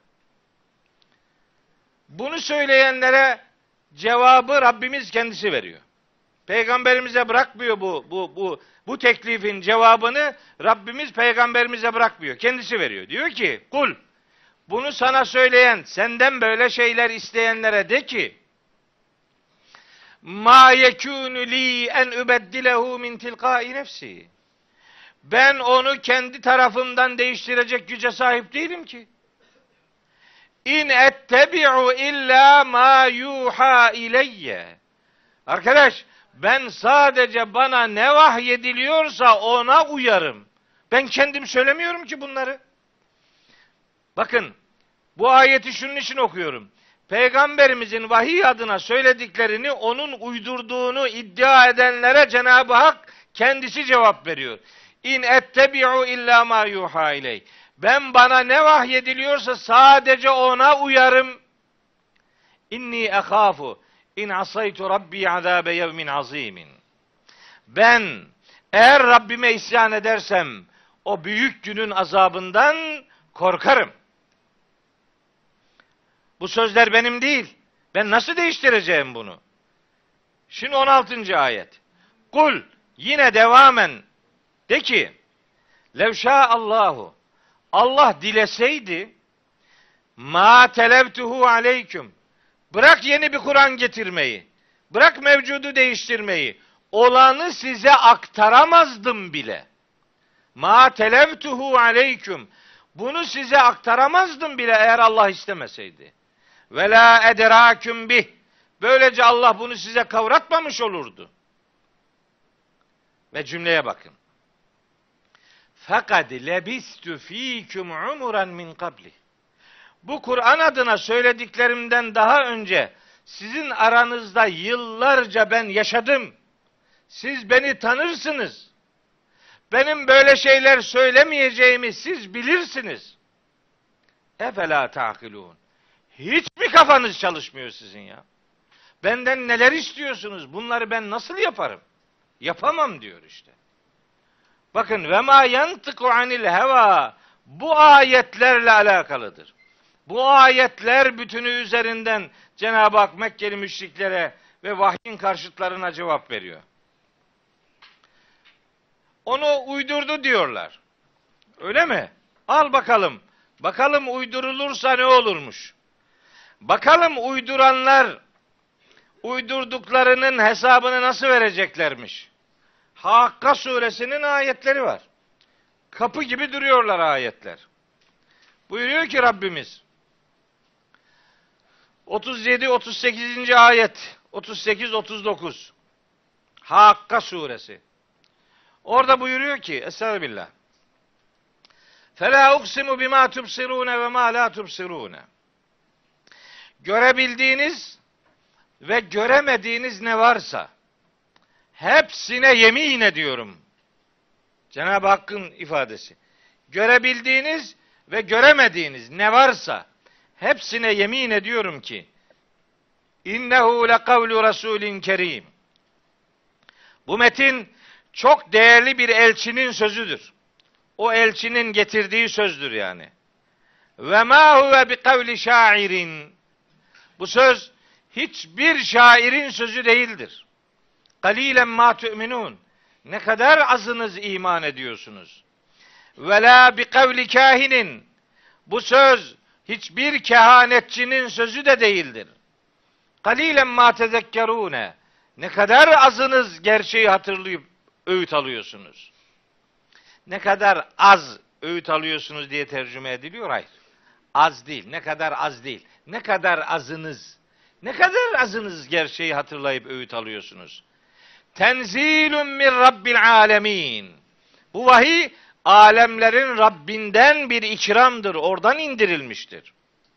Bunu söyleyenlere cevabı Rabbimiz kendisi veriyor. Peygamberimize bırakmıyor bu bu bu bu teklifin cevabını Rabbimiz peygamberimize bırakmıyor. Kendisi veriyor. Diyor ki: "Kul, bunu sana söyleyen, senden böyle şeyler isteyenlere de ki: Ma yekûnü li en übeddilehu min tilkai nefsi. Ben onu kendi tarafımdan değiştirecek güce sahip değilim ki. İn ettebi'u illa ma yuha ileyye. Arkadaş, ben sadece bana ne vahyediliyorsa ona uyarım. Ben kendim söylemiyorum ki bunları. Bakın, bu ayeti şunun için okuyorum. Peygamberimizin vahiy adına söylediklerini onun uydurduğunu iddia edenlere Cenab-ı Hak kendisi cevap veriyor. İn ettebi'u illa ma yuha iley. Ben bana ne vahyediliyorsa sadece ona uyarım. İnni ehâfu in asaytu rabbi azâbe yevmin azîmin. Ben eğer Rabbime isyan edersem o büyük günün azabından korkarım. Bu sözler benim değil. Ben nasıl değiştireceğim bunu? Şimdi on altıncı ayet. Kul, yine devamen de ki: Levşâ Allahu, Allah dileseydi, ma televtuhu aleyküm. Bırak yeni bir Kur'an getirmeyi. Bırak mevcudu değiştirmeyi. Olanı size aktaramazdım bile. Ma televtuhu aleyküm. Bunu size aktaramazdım bile eğer Allah istemeseydi. Ve la edraküm bih. Böylece Allah bunu size kavratmamış olurdu. Ve cümleye bakın. Fakat lebistü fîküm umuran min kabli. Bu Kur'an adına söylediklerimden daha önce sizin aranızda yıllarca ben yaşadım. Siz beni tanırsınız. Benim böyle şeyler söylemeyeceğimi siz bilirsiniz. Efela ta'kilûn. Hiç mi kafanız çalışmıyor sizin ya? Benden neler istiyorsunuz? Bunları ben nasıl yaparım? Yapamam diyor işte. Bakın, ve ma yantıku anil heva, bu ayetlerle alakalıdır. Bu ayetler bütünü üzerinden Cenab-ı Hak Mekkeli müşriklere ve vahyin karşıtlarına cevap veriyor. Onu uydurdu diyorlar. Öyle mi? Al bakalım. Bakalım uydurulursa ne olurmuş? Bakalım uyduranlar uydurduklarının hesabını nasıl vereceklermiş? Hakka suresinin ayetleri var. Kapı gibi duruyorlar ayetler. Buyuruyor ki Rabbimiz otuz yedi otuz sekizinci ayet, otuz sekiz otuz dokuz Hakka suresi. Orada buyuruyor ki Estağfirullah. Fela uksimu bima tubsirune ve ma la tubsirune. Görebildiğiniz ve göremediğiniz ne varsa hepsine yemin ediyorum. Cenab-ı Hakk'ın ifadesi. Görebildiğiniz ve göremediğiniz ne varsa hepsine yemin ediyorum ki innehu lekavlu rasulin kerim. Bu metin çok değerli bir elçinin sözüdür. O elçinin getirdiği sözdür yani. Ve ma huve bi kavli şairin. Bu söz hiçbir şairin sözü değildir. Kalilen ma tu'minun. Ne kadar azınız iman ediyorsunuz. Ve la bi kavli kahinin. Bu söz hiçbir kehanetçinin sözü de değildir. Kalilen ma tezekkerune. Ne kadar azınız gerçeği hatırlayıp öğüt alıyorsunuz. Ne kadar az öğüt alıyorsunuz diye tercüme ediliyor. Hayır. Az değil. Ne kadar az değil. Ne kadar azınız. Ne kadar azınız gerçeği hatırlayıp öğüt alıyorsunuz. Tenzilun min Rabbil alemin. Bu vahiy alemlerin Rabbinden bir ikramdır. Oradan indirilmiştir.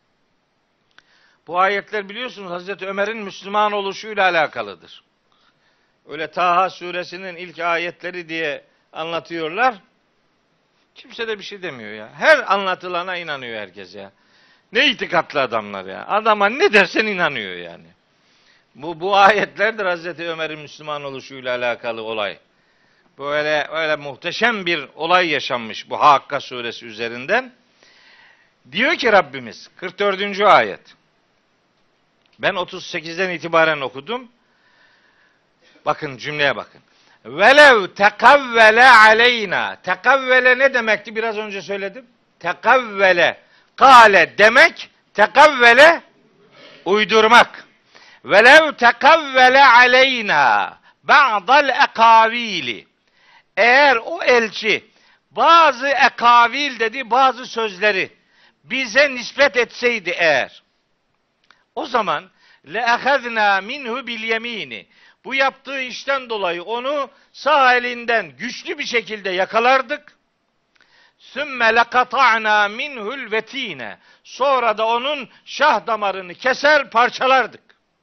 Bu ayetler biliyorsunuz Hazreti Ömer'in Müslüman oluşuyla alakalıdır. Öyle Taha suresinin ilk ayetleri diye anlatıyorlar. Kimse de bir şey demiyor ya. Her anlatılana inanıyor herkes ya. Ne itikatlı adamlar ya. Adama ne dersen inanıyor yani. Bu bu ayetlerdir Hazreti Ömer'in Müslüman oluşuyla alakalı olay. Böyle öyle muhteşem bir olay yaşanmış bu Hakka suresi üzerinden. Diyor ki Rabbimiz kırk dördüncü ayet. Ben otuz sekizden itibaren okudum. Bakın cümleye bakın. Velev tekavvele aleyna. Tekavvele ne demekti? Biraz önce söyledim. Tekavvele. Kale demek. Tekavvele uydurmak. Velev tekavvele aleyna. Ba'dal ekavili. Eğer o elçi bazı ekavil dedi, bazı sözleri bize nispet etseydi eğer, o zaman le'ehezna minhu bil yemini. Bu yaptığı işten dolayı onu sağ elinden güçlü bir şekilde yakalardık. Sümme lekata'na minhul vetine. Sonra da onun şah damarını keser parçalardık.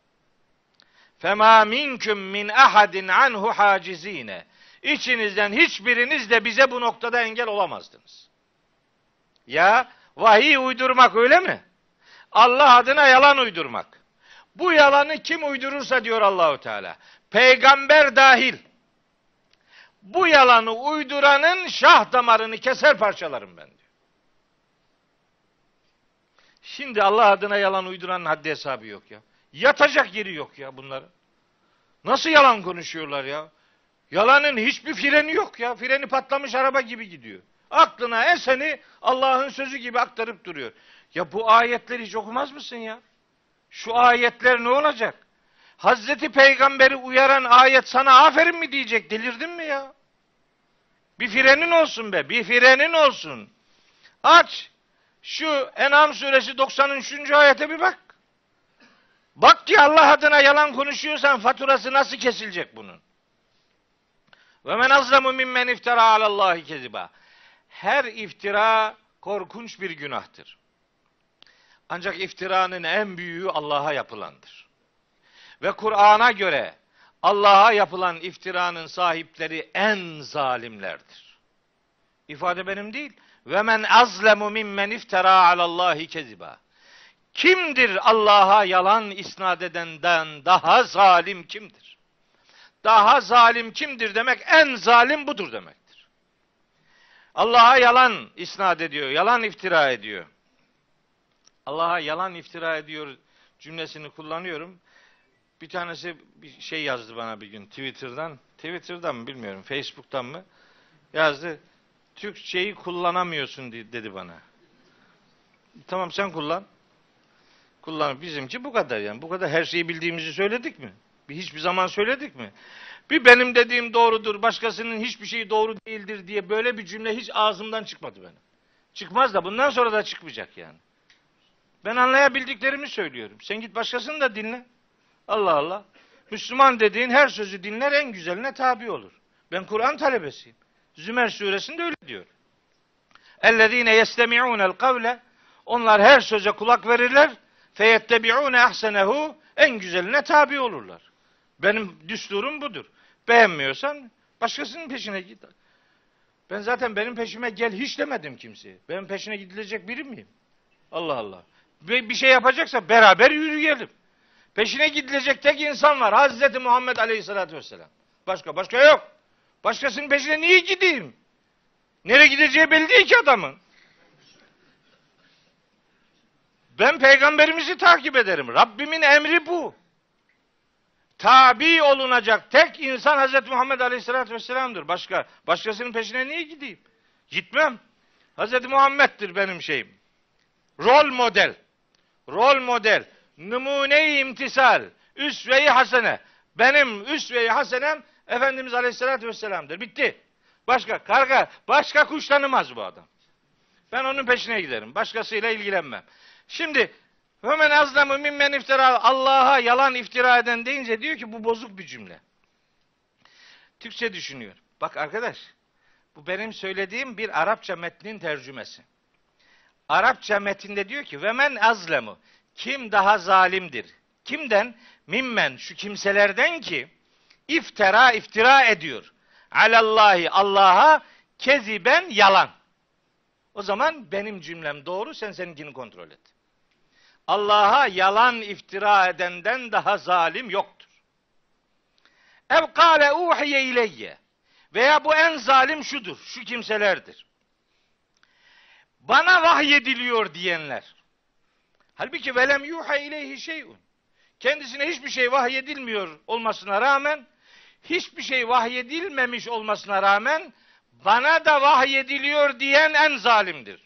Fema minkum min ahadin anhu hacizine. İçinizden hiçbiriniz de bize bu noktada engel olamazdınız. Ya vahiy uydurmak öyle mi? Allah adına yalan uydurmak. Bu yalanı kim uydurursa diyor Allahu Teala. Peygamber dahil. Bu yalanı uyduranın şah damarını keser parçalarım ben diyor. Şimdi Allah adına yalan uyduranın haddi hesabı yok ya. Yatacak yeri yok ya bunların. Nasıl yalan konuşuyorlar ya? Yalanın hiçbir freni yok ya. Freni patlamış araba gibi gidiyor. Aklına eseni Allah'ın sözü gibi aktarıp duruyor. Ya bu ayetleri hiç okumaz mısın ya? Şu ayetler ne olacak? Hazreti Peygamber'i uyaran ayet sana aferin mi diyecek? Delirdin mi ya? Bir frenin olsun be. Bir frenin olsun. Aç. Şu En'am suresi doksan üçüncü ayete bir bak. Bak ki Allah adına yalan konuşuyorsan faturası nasıl kesilecek bunun? Ve men azlemu mimmen iftara alallahi keziba. Her iftira korkunç bir günahtır. Ancak iftiranın en büyüğü Allah'a yapılandır. Ve Kur'an'a göre Allah'a yapılan iftiranın sahipleri en zalimlerdir. İfade benim değil. Ve men azlemu mimmen iftara alallahi keziba. Kimdir Allah'a yalan isnat edenden daha zalim kimdir? Daha zalim kimdir demek en zalim budur demektir. Allah'a yalan isnat ediyor, yalan iftira ediyor. Allah'a yalan iftira ediyor cümlesini kullanıyorum. Bir tanesi bir şey yazdı bana bir gün Twitter'dan. Twitter'dan mı bilmiyorum, Facebook'tan mı? Yazdı. Türkçeyi kullanamıyorsun dedi bana. Tamam sen kullan. Kullan. Bizimki bu kadar yani. Bu kadar her şeyi bildiğimizi söyledik mi? Bir hiçbir zaman söyledik mi? Bir benim dediğim doğrudur, başkasının hiçbir şeyi doğru değildir diye böyle bir cümle hiç ağzımdan çıkmadı benim. Çıkmaz da bundan sonra da çıkmayacak yani. Ben anlayabildiklerimi söylüyorum. Sen git başkasını da dinle. Allah Allah. Müslüman dediğin her sözü dinler, en güzeline tabi olur. Ben Kur'an talebesiyim. Zümer suresinde öyle diyor. اَلَّذ۪ينَ يَسْتَمِعُونَ الْقَوْلَ. Onlar her söze kulak verirler. فَيَتَّبِعُونَ اَحْسَنَهُ. En güzeline tabi olurlar. Benim düsturum budur. Beğenmiyorsan başkasının peşine git. Ben zaten benim peşime gel hiç demedim kimseye. Benim peşine gidilecek biri miyim? Allah Allah. Bir şey yapacaksa beraber yürüyelim. Peşine gidilecek tek insan var. Hazreti Muhammed Aleyhisselatü Vesselam. Başka, başka yok. Başkasının peşine niye gideyim? Nereye gideceği belli değil ki adamın. Ben peygamberimizi takip ederim. Rabbimin emri bu. tabi olunacak tek insan Hazreti Muhammed Aleyhisselatü Vesselam'dır. Başka, başkasının peşine niye gideyim? Gitmem. Hazreti Muhammed'dir benim şeyim. Rol model. Rol model. Numune-i imtisal. Üsve-i hasene. Benim üsve-i hasenem Efendimiz Aleyhisselatü Vesselam'dır. Bitti. Başka karga, başka kuş tanımaz bu adam. Ben onun peşine giderim. Başkasıyla ilgilenmem. Şimdi hemen azlamı mimmen iftira, Allah'a yalan iftira eden deyince diyor ki bu bozuk bir cümle. Türkçe düşünüyor. Bak arkadaş, bu benim söylediğim bir Arapça metnin tercümesi. Arapça metinde diyor ki ve men azlemu, kim daha zalimdir? Kimden? Mimmen, şu kimselerden ki iftira iftira ediyor. Alallahi, Allah'a keziben, yalan. O zaman benim cümlem doğru, sen seninkini kontrol et. Allah'a yalan iftira edenden daha zalim yoktur. Ev kâle uhiye ileyye, veya bu en zalim şudur, şu kimselerdir. Bana vahyediliyor diyenler. Halbuki velem yuha ileyhi şey'un. Kendisine hiçbir şey vahyedilmiyor olmasına rağmen, hiçbir şey vahyedilmemiş olmasına rağmen bana da vahyediliyor diyen en zalimdir.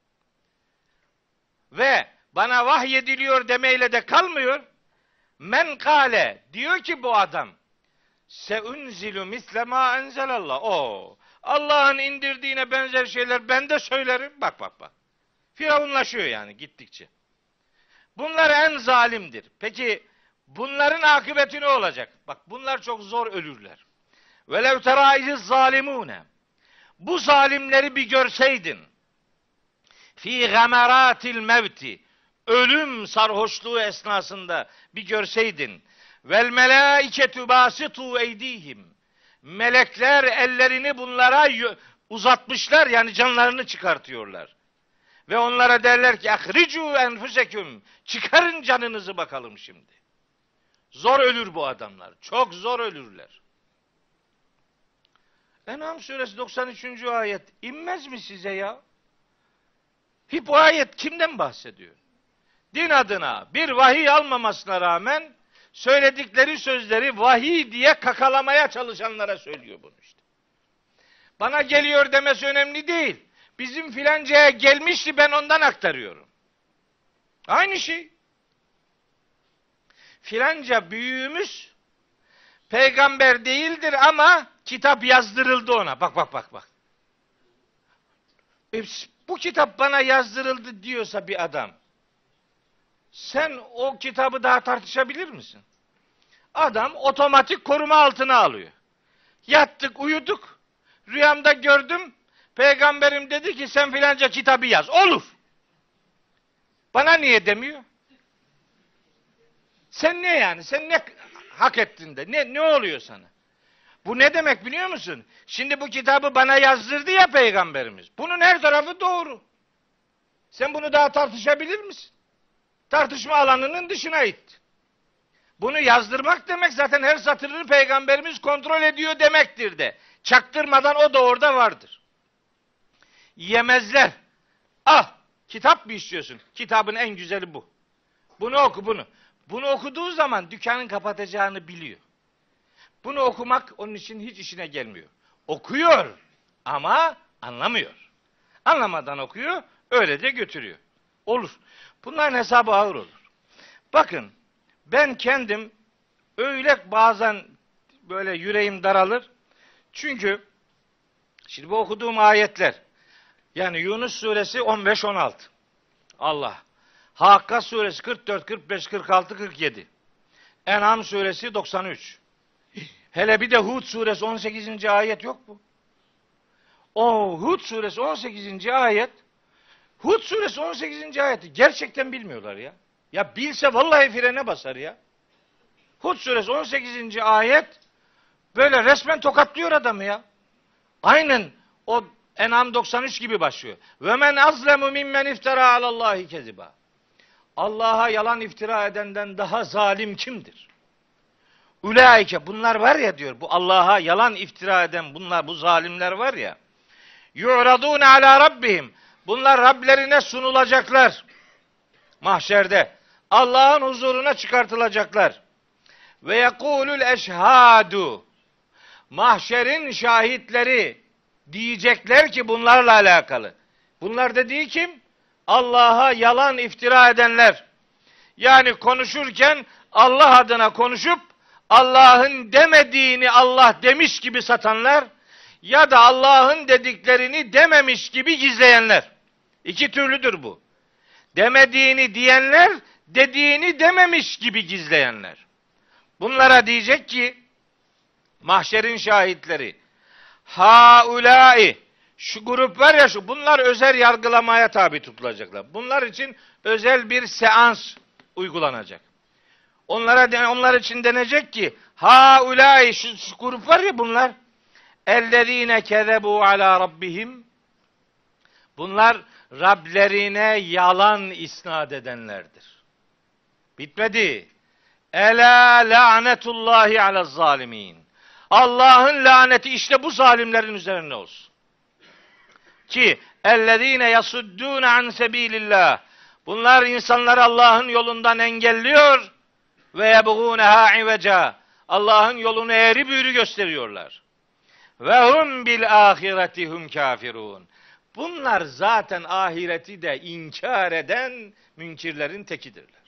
Ve bana vahyediliyor demeyle de kalmıyor. Men kâle, diyor ki bu adam, seunzilu misle ma enzelallah. O Allah'ın indirdiğine benzer şeyler ben de söylerim. Bak bak bak. Firavunlaşıyor yani gittikçe. Bunlar en zalimdir. Peki bunların akıbeti ne olacak? Bak bunlar çok zor ölürler. Velev terâiziz zalimûne. Bu zalimleri bir görseydin. Fî gamerâtil mevti. Ölüm sarhoşluğu esnasında bir görseydin. Vel melâiketü bâsitû eydîhim. Melekler ellerini bunlara uzatmışlar, yani canlarını çıkartıyorlar. Ve onlara derler ki ahricû enfuseküm. Çıkarın canınızı bakalım şimdi. Zor ölür bu adamlar. Çok zor ölürler. En'am suresi doksan üçüncü ayet inmez mi size ya? Hep bu ayet kimden bahsediyor? Din adına bir vahiy almamasına rağmen söyledikleri sözleri vahiy diye kakalamaya çalışanlara söylüyor bunu işte. Bana geliyor demesi önemli değil. Bizim filancaya gelmişti, ben ondan aktarıyorum. Aynı şey. Filanca büyüğümüz peygamber değildir ama kitap yazdırıldı ona. Bak bak bak bak. E, bu kitap bana yazdırıldı diyorsa bir adam, sen o kitabı daha tartışabilir misin? Adam otomatik koruma altına alıyor. Yattık, uyuduk. Rüyamda gördüm. Peygamberim dedi ki sen filanca kitabı yaz. Olur. Bana niye demiyor? Sen ne yani? Sen ne hak ettin de? Ne, ne oluyor sana? Bu ne demek biliyor musun? Şimdi bu kitabı bana yazdırdı ya Peygamberimiz. Bunun her tarafı doğru. Sen bunu daha tartışabilir misin? Tartışma alanının dışına itti. Bunu yazdırmak demek zaten her satırını Peygamberimiz kontrol ediyor demektir de. Çaktırmadan o da orada vardır. Yemezler. Ah, kitap mı istiyorsun? Kitabın en güzeli bu. Bunu oku bunu. Bunu okuduğu zaman dükkanın kapatacağını biliyor. Bunu okumak onun için hiç işine gelmiyor. Okuyor ama anlamıyor. Anlamadan okuyor, öyle de götürüyor. Olur. Bunların hesabı ağır olur. Bakın, ben kendim öyle bazen böyle yüreğim daralır. Çünkü şimdi bu okuduğum ayetler, yani Yunus suresi on beş on altı. Allah. Hakka suresi kırk dört, kırk beş, kırk altı, kırk yedi. En'am suresi doksan üç. Hele bir de Hud suresi on sekizinci ayet yok mu? O Hud suresi on sekizinci ayet. Hud suresi on sekizinci ayeti gerçekten bilmiyorlar ya. Ya bilse vallahi frene basar ya. Hud suresi on sekizinci ayet böyle resmen tokatlıyor adamı ya. Aynen o En'am doksan üç gibi başlıyor. Ve men azlemu mimmen iftara alallahi keziba. Allah'a yalan iftira edenden daha zalim kimdir? Ulaike, bunlar var ya diyor, bu Allah'a yalan iftira eden bunlar, bu zalimler var ya. Yu'radûne alâ rabbihim. Bunlar Rablerine sunulacaklar. Mahşerde. Allah'ın huzuruna çıkartılacaklar. Ve yekulul eşhadu. Mahşerin şahitleri diyecekler ki bunlarla alakalı. Bunlar dediği kim? Allah'a yalan iftira edenler. Yani konuşurken Allah adına konuşup Allah'ın demediğini Allah demiş gibi satanlar ya da Allah'ın dediklerini dememiş gibi gizleyenler. İki türlüdür bu. Demediğini diyenler, dediğini dememiş gibi gizleyenler. Bunlara diyecek ki mahşerin şahitleri, haulâi, şu grup var ya şu, bunlar özel yargılamaya tabi tutulacaklar. Bunlar için özel bir seans uygulanacak. Onlara onlar için denecek ki haulâi, şu, şu grup var ya bunlar, ellezîne kezebû alâ rabbihim, bunlar Rablerine yalan isnat edenlerdir. Bitmedi. Ela la'netullahi alel zalimin. Allah'ın laneti işte bu zalimlerin üzerine olsun. Ki ellezine yasuddûne an sebilillah. Bunlar insanları Allah'ın yolundan engelliyor ve yebğûneha iveca. Allah'ın yolunu eğri büğrü gösteriyorlar. Ve hum bil ahireti hum kafirun. Bunlar zaten ahireti de inkar eden münkirlerin tekidirler.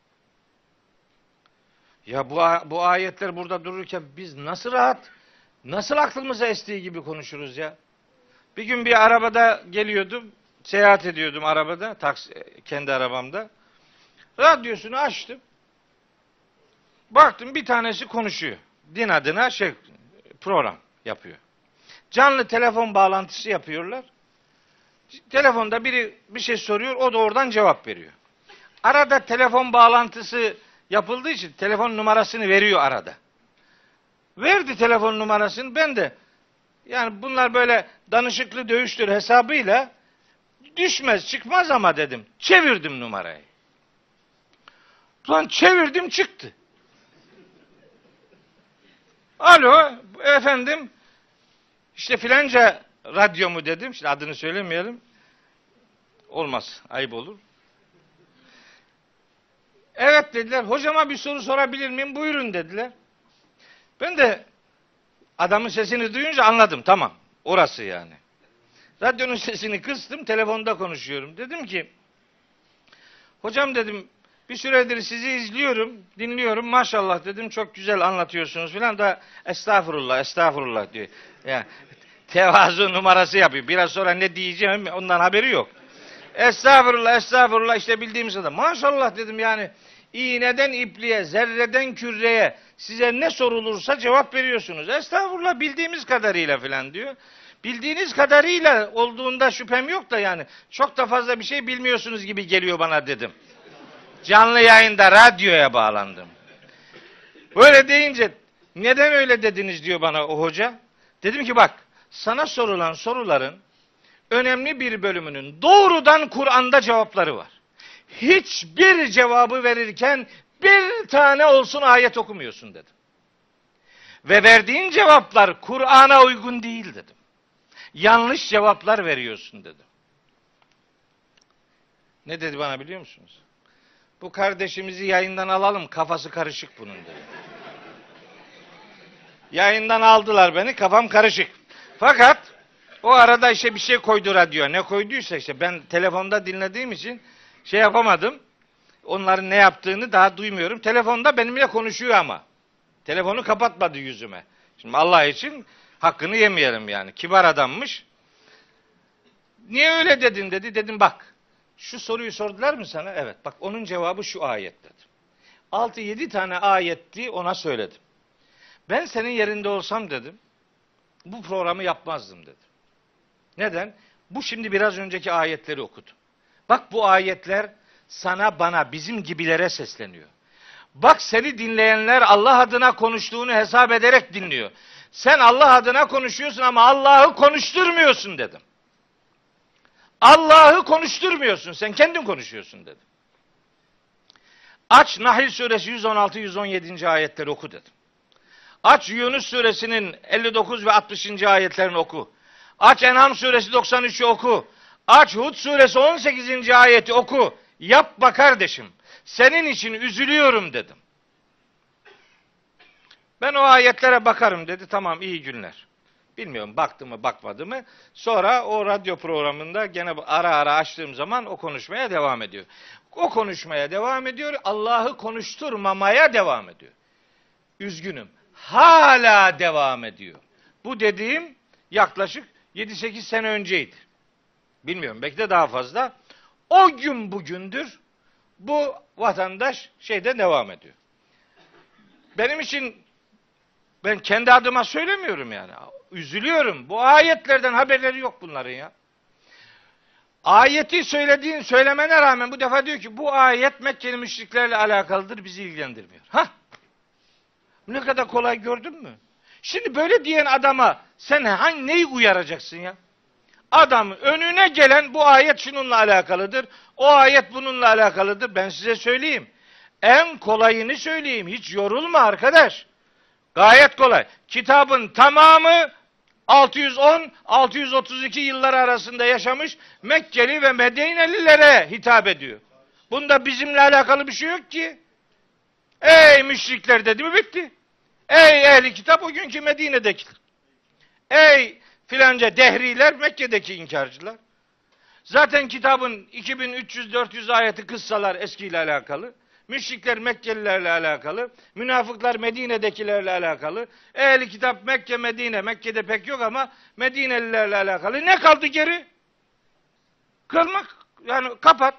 Ya bu, bu ayetler burada dururken biz nasıl rahat, nasıl aklımıza estiği gibi konuşuruz ya? Bir gün bir arabada geliyordum, seyahat ediyordum arabada, taksi, kendi arabamda. Radyosunu açtım. Baktım bir tanesi konuşuyor. Din adına şey, program yapıyor. Canlı telefon bağlantısı yapıyorlar. Telefonda biri bir şey soruyor, o da oradan cevap veriyor. Arada telefon bağlantısı yapıldığı için telefon numarasını veriyor arada. Verdi telefon numarasını, ben de yani bunlar böyle danışıklı dövüştür hesabıyla düşmez çıkmaz ama dedim. Çevirdim numarayı. Lan çevirdim çıktı. Alo efendim, işte filanca radyo mu dedim. Şimdi adını söylemeyelim. Olmaz, ayıp olur. Evet dediler. Hocama bir soru sorabilir miyim? Buyurun dediler. Ben de adamın sesini duyunca anladım. Tamam. Orası yani. Radyonun sesini kıstım. Telefonda konuşuyorum. Dedim ki hocam dedim bir süredir sizi izliyorum. Dinliyorum. Maşallah dedim. Çok güzel anlatıyorsunuz filan da estağfurullah estağfurullah diyor. Yani tevazu numarası yapıyor. Biraz sonra ne diyeceğim ondan haberi yok. Estağfurullah estağfurullah işte bildiğimiz kadar. Maşallah dedim yani iğneden ipliğe, zerreden küreye size ne sorulursa cevap veriyorsunuz. Estağfurullah bildiğimiz kadarıyla filan diyor. Bildiğiniz kadarıyla olduğunda şüphem yok da yani çok da fazla bir şey bilmiyorsunuz gibi geliyor bana dedim. Canlı yayında radyoya bağlandım. Böyle deyince neden öyle dediniz diyor bana o hoca. Dedim ki bak sana sorulan soruların önemli bir bölümünün doğrudan Kur'an'da cevapları var. Hiçbir cevabı verirken bir tane olsun ayet okumuyorsun dedim. Ve verdiğin cevaplar Kur'an'a uygun değil dedim. Yanlış cevaplar veriyorsun dedim. Ne dedi bana biliyor musunuz? Bu kardeşimizi yayından alalım, kafası karışık bunun dedi. Yayından aldılar beni, kafam karışık. Fakat o arada işte bir şey koydu radyo. Ne koyduysa işte ben telefonda dinlediğim için şey yapamadım. Onların ne yaptığını daha duymuyorum. Telefonda benimle konuşuyor ama. Telefonu kapatmadı yüzüme. Şimdi Allah için hakkını yemeyelim yani. Kibar adammış. Niye öyle dedin dedi. Dedim bak. Şu soruyu sordular mı sana? Evet. Bak onun cevabı şu ayet dedim. altı yedi tane ayetti ona söyledim. Ben senin yerinde olsam dedim. Bu programı yapmazdım dedim. Neden? Bu şimdi biraz önceki ayetleri okudum. Bak bu ayetler sana, bana, bizim gibilere sesleniyor. Bak seni dinleyenler Allah adına konuştuğunu hesap ederek dinliyor. Sen Allah adına konuşuyorsun ama Allah'ı konuşturmuyorsun dedim. Allah'ı konuşturmuyorsun. Sen kendin konuşuyorsun dedim. Aç Nahl suresi yüz on altı yüz on yedi. ayetleri oku dedim. Aç Yunus suresinin elli dokuz ve altmışıncı ayetlerini oku. Aç En'am suresi doksan üçü oku. Aç Hud suresi on sekizinci ayeti oku. Yapma kardeşim. Senin için üzülüyorum dedim. Ben o ayetlere bakarım dedi. Tamam, iyi günler. Bilmiyorum baktı mı bakmadı mı. Sonra o radyo programında gene ara ara açtığım zaman o konuşmaya devam ediyor. O konuşmaya devam ediyor. Allah'ı konuşturmamaya devam ediyor. Üzgünüm. Hala devam ediyor. Bu dediğim yaklaşık yedi sekiz sene önceydi. Bilmiyorum, belki de daha fazla. O gün bugündür bu vatandaş şeyde devam ediyor. Benim için, ben kendi adıma söylemiyorum yani. Üzülüyorum. Bu ayetlerden haberleri yok bunların ya. Ayeti söylediğin söylemene rağmen bu defa diyor ki bu ayet Mekkeli müşriklerle alakalıdır, bizi ilgilendirmiyor. Hah! Ne kadar kolay, gördün mü? Şimdi böyle diyen adama sen hangi neyi uyaracaksın ya? Adam önüne gelen bu ayet şununla alakalıdır, o ayet bununla alakalıdır. Ben size söyleyeyim. En kolayını söyleyeyim. Hiç yorulma arkadaş. Gayet kolay. Kitabın tamamı altı yüz on altı yüz otuz iki yılları arasında yaşamış Mekkeli ve Medinelilere hitap ediyor. Bunda bizimle alakalı bir şey yok ki. Ey müşrikler dedi mi bitti. Ey ehli kitap, o günkü Medine'dekiler. Ey filanca dehriler, Mekke'deki inkarcılar. Zaten kitabın iki bin üç yüz dört yüz ayeti kıssalar eskiyle alakalı. Müşrikler Mekkelilerle alakalı. Münafıklar Medine'dekilerle alakalı. Ehli kitap Mekke, Medine. Mekke'de pek yok ama Medinelilerle alakalı. Ne kaldı geri? Kılmak. Yani kapat.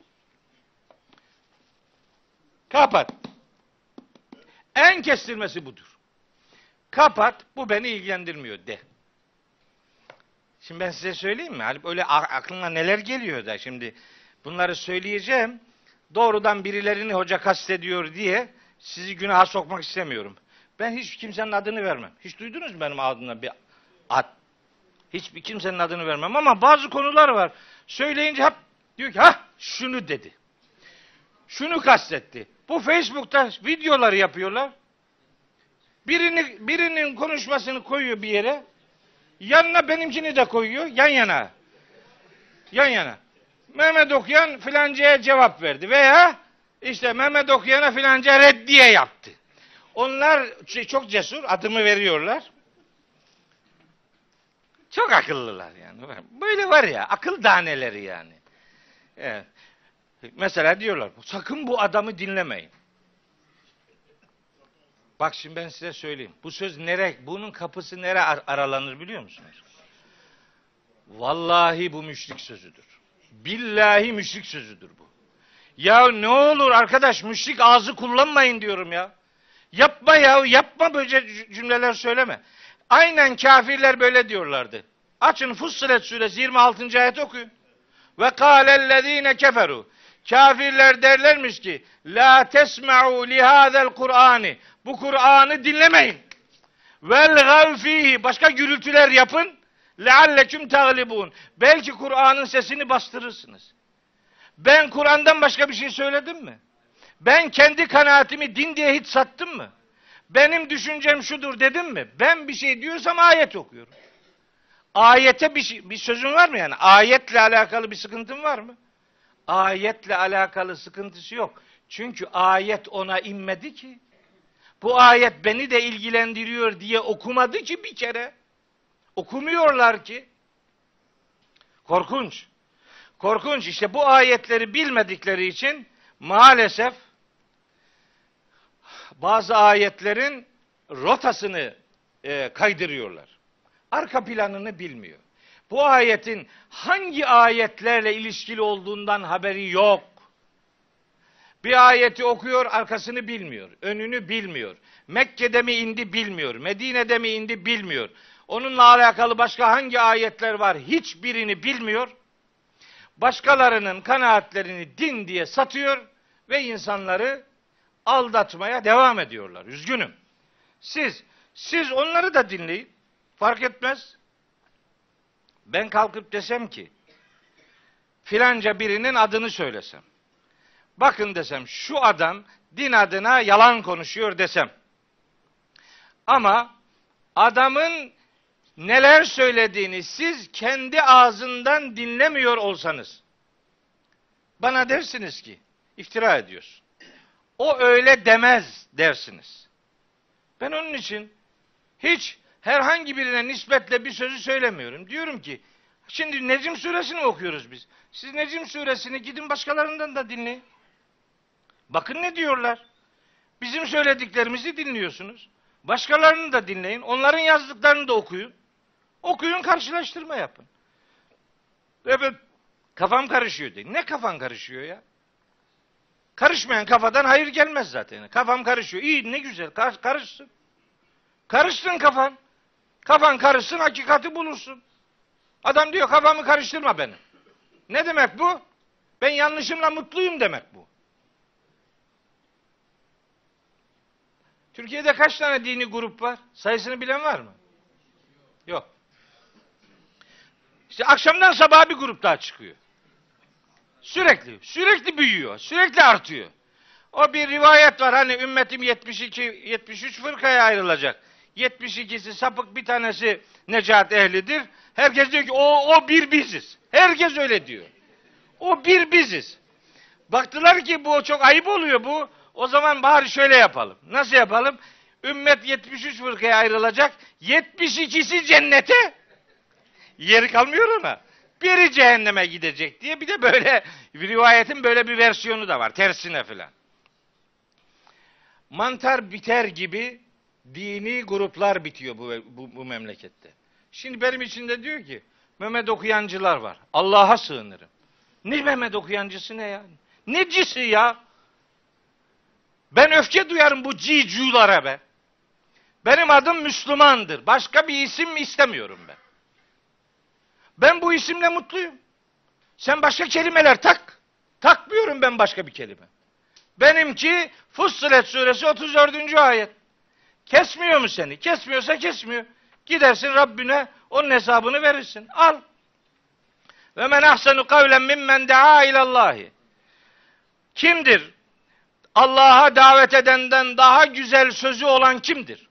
Kapat. En kestirmesi budur. Kapat, bu beni ilgilendirmiyor de. Şimdi ben size söyleyeyim mi? Hani böyle aklına neler geliyor da şimdi bunları söyleyeceğim. Doğrudan birilerini hoca kastediyor diye sizi günaha sokmak istemiyorum. Ben hiç kimsenin adını vermem. Hiç duydunuz mu benim adımdan bir ad? Hiçbir kimsenin adını vermem ama bazı konular var. Söyleyince hep diyor ki ha şunu dedi. Şunu kastetti. Bu Facebook'ta videoları yapıyorlar. Birini, birinin konuşmasını koyuyor bir yere. Yanına benimkini de koyuyor. Yan yana. Yan yana. Mehmet Okuyan filancaya cevap verdi. Veya işte Mehmet Okuyan'a filanca reddiye yaptı. Onlar çok cesur. Adımı veriyorlar. Çok akıllılar yani. Böyle var ya. Akıl daneleri yani. Evet. Mesela diyorlar. Sakın bu adamı dinlemeyin. Bak şimdi ben size söyleyeyim. Bu söz nereye, bunun kapısı nereye aralanır biliyor musunuz? Vallahi bu müşrik sözüdür. Billahi müşrik sözüdür bu. Ya ne olur arkadaş, müşrik ağzı kullanmayın diyorum ya. Yapma ya, yapma böyle cümleler söyleme. Aynen kafirler böyle diyorlardı. Açın Fussilet suresi yirmi altıncı ayet okuyun. Ve kâlellezîne keferu. Kafirler derlermiş ki la tesma'u lihâzel Kur'ani. Bu Kur'an'ı dinlemeyin. Vel gavfihi. Başka gürültüler yapın. Lealleküm taglibun. Belki Kur'an'ın sesini bastırırsınız. Ben Kur'an'dan başka bir şey söyledim mi? Ben kendi kanaatimi din diye hiç sattım mı? Benim düşüncem şudur dedim mi? Ben bir şey diyorsam ayet okuyorum. Ayete bir, şey, bir sözün var mı yani? Ayetle alakalı bir sıkıntın var mı? Ayetle alakalı sıkıntısı yok. Çünkü ayet ona inmedi ki. Bu ayet beni de ilgilendiriyor diye okumadı ki bir kere. Okumuyorlar ki. Korkunç. Korkunç. İşte bu ayetleri bilmedikleri için maalesef bazı ayetlerin rotasını e, kaydırıyorlar. Arka planını bilmiyor. Bu ayetin hangi ayetlerle ilişkili olduğundan haberi yok. Bir ayeti okuyor, arkasını bilmiyor. Önünü bilmiyor. Mekke'de mi indi bilmiyor. Medine'de mi indi bilmiyor. Onunla alakalı başka hangi ayetler var hiçbirini bilmiyor. Başkalarının kanaatlerini din diye satıyor ve insanları aldatmaya devam ediyorlar. Üzgünüm. Siz, siz onları da dinleyin. Fark etmez. Ben kalkıp desem ki filanca birinin adını söylesem. Bakın desem şu adam din adına yalan konuşuyor desem. Ama adamın neler söylediğini siz kendi ağzından dinlemiyor olsanız bana dersiniz ki iftira ediyorsun. O öyle demez dersiniz. Ben onun için hiç herhangi birine nispetle bir sözü söylemiyorum. Diyorum ki, şimdi Necm suresini okuyoruz biz. Siz Necm suresini gidin başkalarından da dinleyin. Bakın ne diyorlar. Bizim söylediklerimizi dinliyorsunuz. Başkalarını da dinleyin. Onların yazdıklarını da okuyun. Okuyun, karşılaştırma yapın. Evet, kafam karışıyor deyin. Ne kafan karışıyor ya? Karışmayan kafadan hayır gelmez zaten. Kafam karışıyor. İyi, ne güzel. Kar- karışsın. Karışsın kafan. Kafan karışsın, hakikati bulursun. Adam diyor kafamı karıştırma benim. Ne demek bu? Ben yanlışımla mutluyum demek bu. Türkiye'de kaç tane dini grup var? Sayısını bilen var mı? Yok. İşte akşamdan sabaha bir grup daha çıkıyor. Sürekli, sürekli büyüyor, sürekli artıyor. O bir rivayet var, hani ümmetim yetmiş iki yetmiş üç fırkaya ayrılacak. yetmiş ikisi sapık, bir tanesi necat ehlidir. Herkes diyor ki o, o bir biziz. Herkes öyle diyor. O bir biziz. Baktılar ki bu çok ayıp oluyor bu. O zaman bari şöyle yapalım. Nasıl yapalım? Ümmet yetmiş üç fırkaya ayrılacak. yetmiş ikisi cennete. Yeri kalmıyor ona. Biri cehenneme gidecek diye bir de böyle bir rivayetin böyle bir versiyonu da var. Tersine filan. Mantar biter gibi dini gruplar bitiyor bu, bu, bu memlekette. Şimdi benim içinde diyor ki Mehmet okuyancılar var. Allah'a sığınırım. Ne Mehmet okuyancısı ne ya? Ne cisi ya? Ben öfke duyarım bu ciculara be. Benim adım Müslümandır. Başka bir isim istemiyorum ben. Ben bu isimle mutluyum. Sen başka kelimeler tak. Takmıyorum ben başka bir kelime. Benimki Fussilet suresi otuz dördüncü ayet. Kesmiyor mu seni? Kesmiyorsa kesmiyor. Gidersin Rabbine onun hesabını verirsin. Al. Ve men ahsenu kavlen mimmen daa ilallahi. Kimdir? Allah'a davet edenden daha güzel sözü olan kimdir?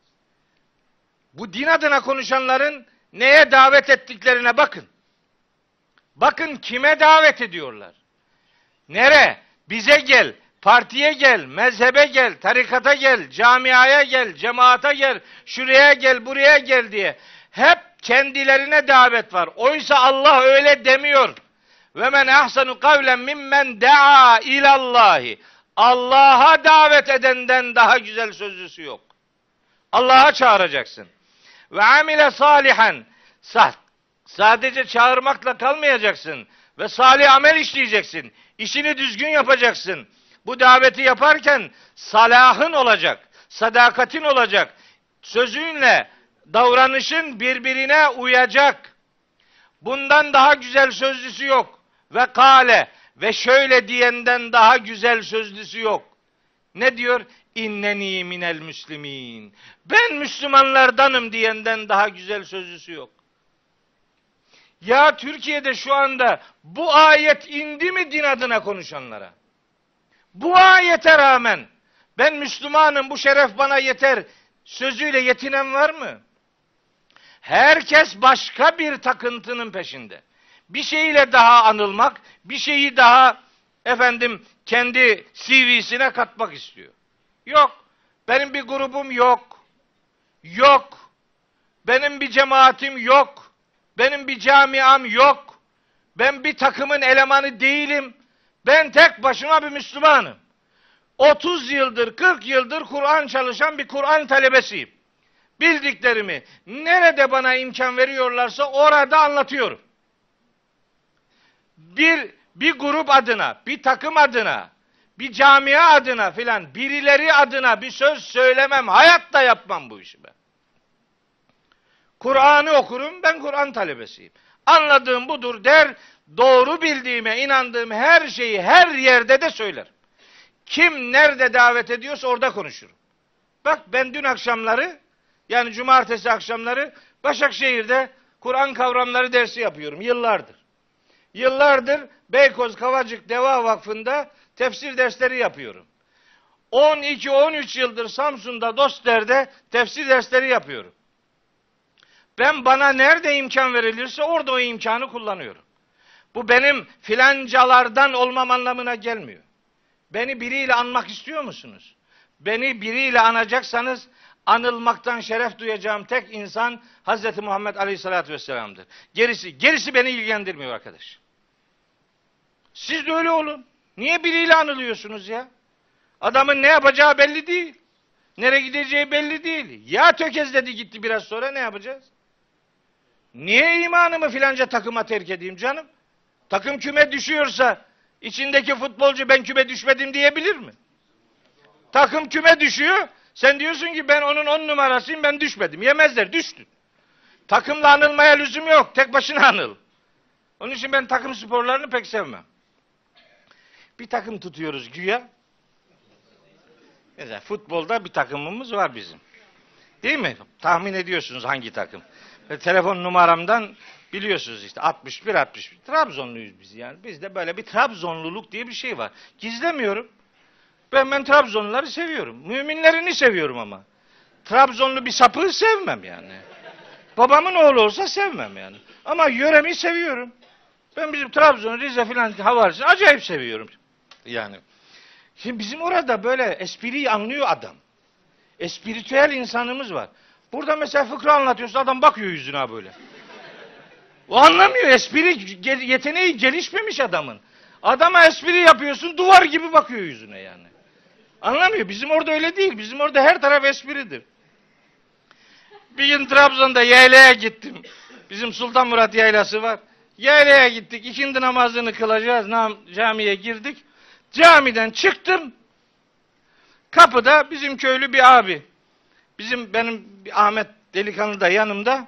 Bu din adına konuşanların neye davet ettiklerine bakın. Bakın kime davet ediyorlar. Nere? Bize gel, partiye gel, mezhebe gel, tarikata gel, camiaya gel, cemaata gel, şuraya gel, buraya gel diye. Hep kendilerine davet var. Oysa Allah öyle demiyor. Ve men ahsanu kavlen mimmen daa ilallahi. Allah'a davet edenden daha güzel sözlüsü yok. Allah'a çağıracaksın. Ve amile salihan. Sadece çağırmakla kalmayacaksın. Ve salih amel işleyeceksin. İşini düzgün yapacaksın. Bu daveti yaparken salahın olacak. Sadakatin olacak. Sözünle davranışın birbirine uyacak. Bundan daha güzel sözlüsü yok. Ve kale ve şöyle diyenden daha güzel sözlüsü yok. Ne diyor? İnneni minel müslimin. Ben Müslümanlardanım diyenden daha güzel sözlüsü yok. Ya Türkiye'de şu anda bu ayet indi mi din adına konuşanlara? Bu ayete rağmen ben Müslümanım, bu şeref bana yeter sözüyle yetinen var mı? Herkes başka bir takıntının peşinde. Bir şeyle daha anılmak, bir şeyi daha efendim kendi C V'sine katmak istiyor. Yok. Benim bir grubum yok. Yok. Benim bir cemaatim yok. Benim bir camiam yok. Ben bir takımın elemanı değilim. Ben tek başıma bir Müslümanım. otuz yıldır, kırk yıldır Kur'an çalışan bir Kur'an talebesiyim. Bildiklerimi nerede bana imkan veriyorlarsa orada anlatıyorum. Bir bir grup adına, bir takım adına, bir camia adına filan, birileri adına bir söz söylemem. Hayatta yapmam bu işi ben. Kur'an'ı okurum, ben Kur'an talebesiyim. Anladığım budur der, doğru bildiğime inandığım her şeyi her yerde de söylerim. Kim nerede davet ediyorsa orada konuşurum. Bak ben dün akşamları, yani cumartesi akşamları Başakşehir'de Kur'an kavramları dersi yapıyorum yıllardır. Yıllardır Beykoz Kavacık Deva Vakfı'nda tefsir dersleri yapıyorum. on iki on üç yıldır Samsun'da Dostler'de tefsir dersleri yapıyorum. Ben bana nerede imkan verilirse orada o imkanı kullanıyorum. Bu benim filancalardan olmam anlamına gelmiyor. Beni biriyle anmak istiyor musunuz? Beni biriyle anacaksanız anılmaktan şeref duyacağım tek insan Hazreti Muhammed Aleyhisselatü Vesselam'dır. Gerisi, gerisi beni ilgilendirmiyor arkadaş. Siz de öyle olun. Niye biriyle anılıyorsunuz ya? Adamın ne yapacağı belli değil. Nereye gideceği belli değil. Ya tökezledi gitti biraz sonra ne yapacağız? Niye imanımı filanca takıma terk edeyim canım? Takım küme düşüyorsa içindeki futbolcu ben küme düşmedim diyebilir mi? Takım küme düşüyor. Sen diyorsun ki ben onun on numarasıyım ben düşmedim. Yemezler düştün. Takımla anılmaya lüzum yok. Tek başına anıl. Onun için ben takım sporlarını pek sevmem. Bir takım tutuyoruz güya. Mesela futbolda bir takımımız var bizim. Değil mi? Tahmin ediyorsunuz hangi takım. Ve telefon numaramdan biliyorsunuz işte altmış bir altmış bir. Trabzonluyuz biz yani. Bizde böyle bir Trabzonluluk diye bir şey var. Gizlemiyorum. Ben ben Trabzonluları seviyorum. Müminlerini seviyorum ama. Trabzonlu bir sapığı sevmem yani. Babamın oğlu olsa sevmem yani. Ama yöremi seviyorum. Ben bizim Trabzon, Rize filan havarisini acayip seviyorum. Yani. Şimdi bizim orada böyle espriyi anlıyor adam. Espiritüel insanımız var. Burada mesela fıkra anlatıyorsa adam bakıyor yüzüne böyle. O anlamıyor. Espri yeteneği gelişmemiş adamın. Adama espri yapıyorsun duvar gibi bakıyor yüzüne yani. Anlamıyor. Bizim orada öyle değil. Bizim orada her taraf espridir. Bir gün Trabzon'da yaylaya gittim. Bizim Sultan Murat yaylası var. Yaylaya gittik. İkindi namazını kılacağız. Camiye girdik. Camiden çıktım. Kapıda bizim köylü bir abi. Bizim benim bir Ahmet delikanlı da yanımda.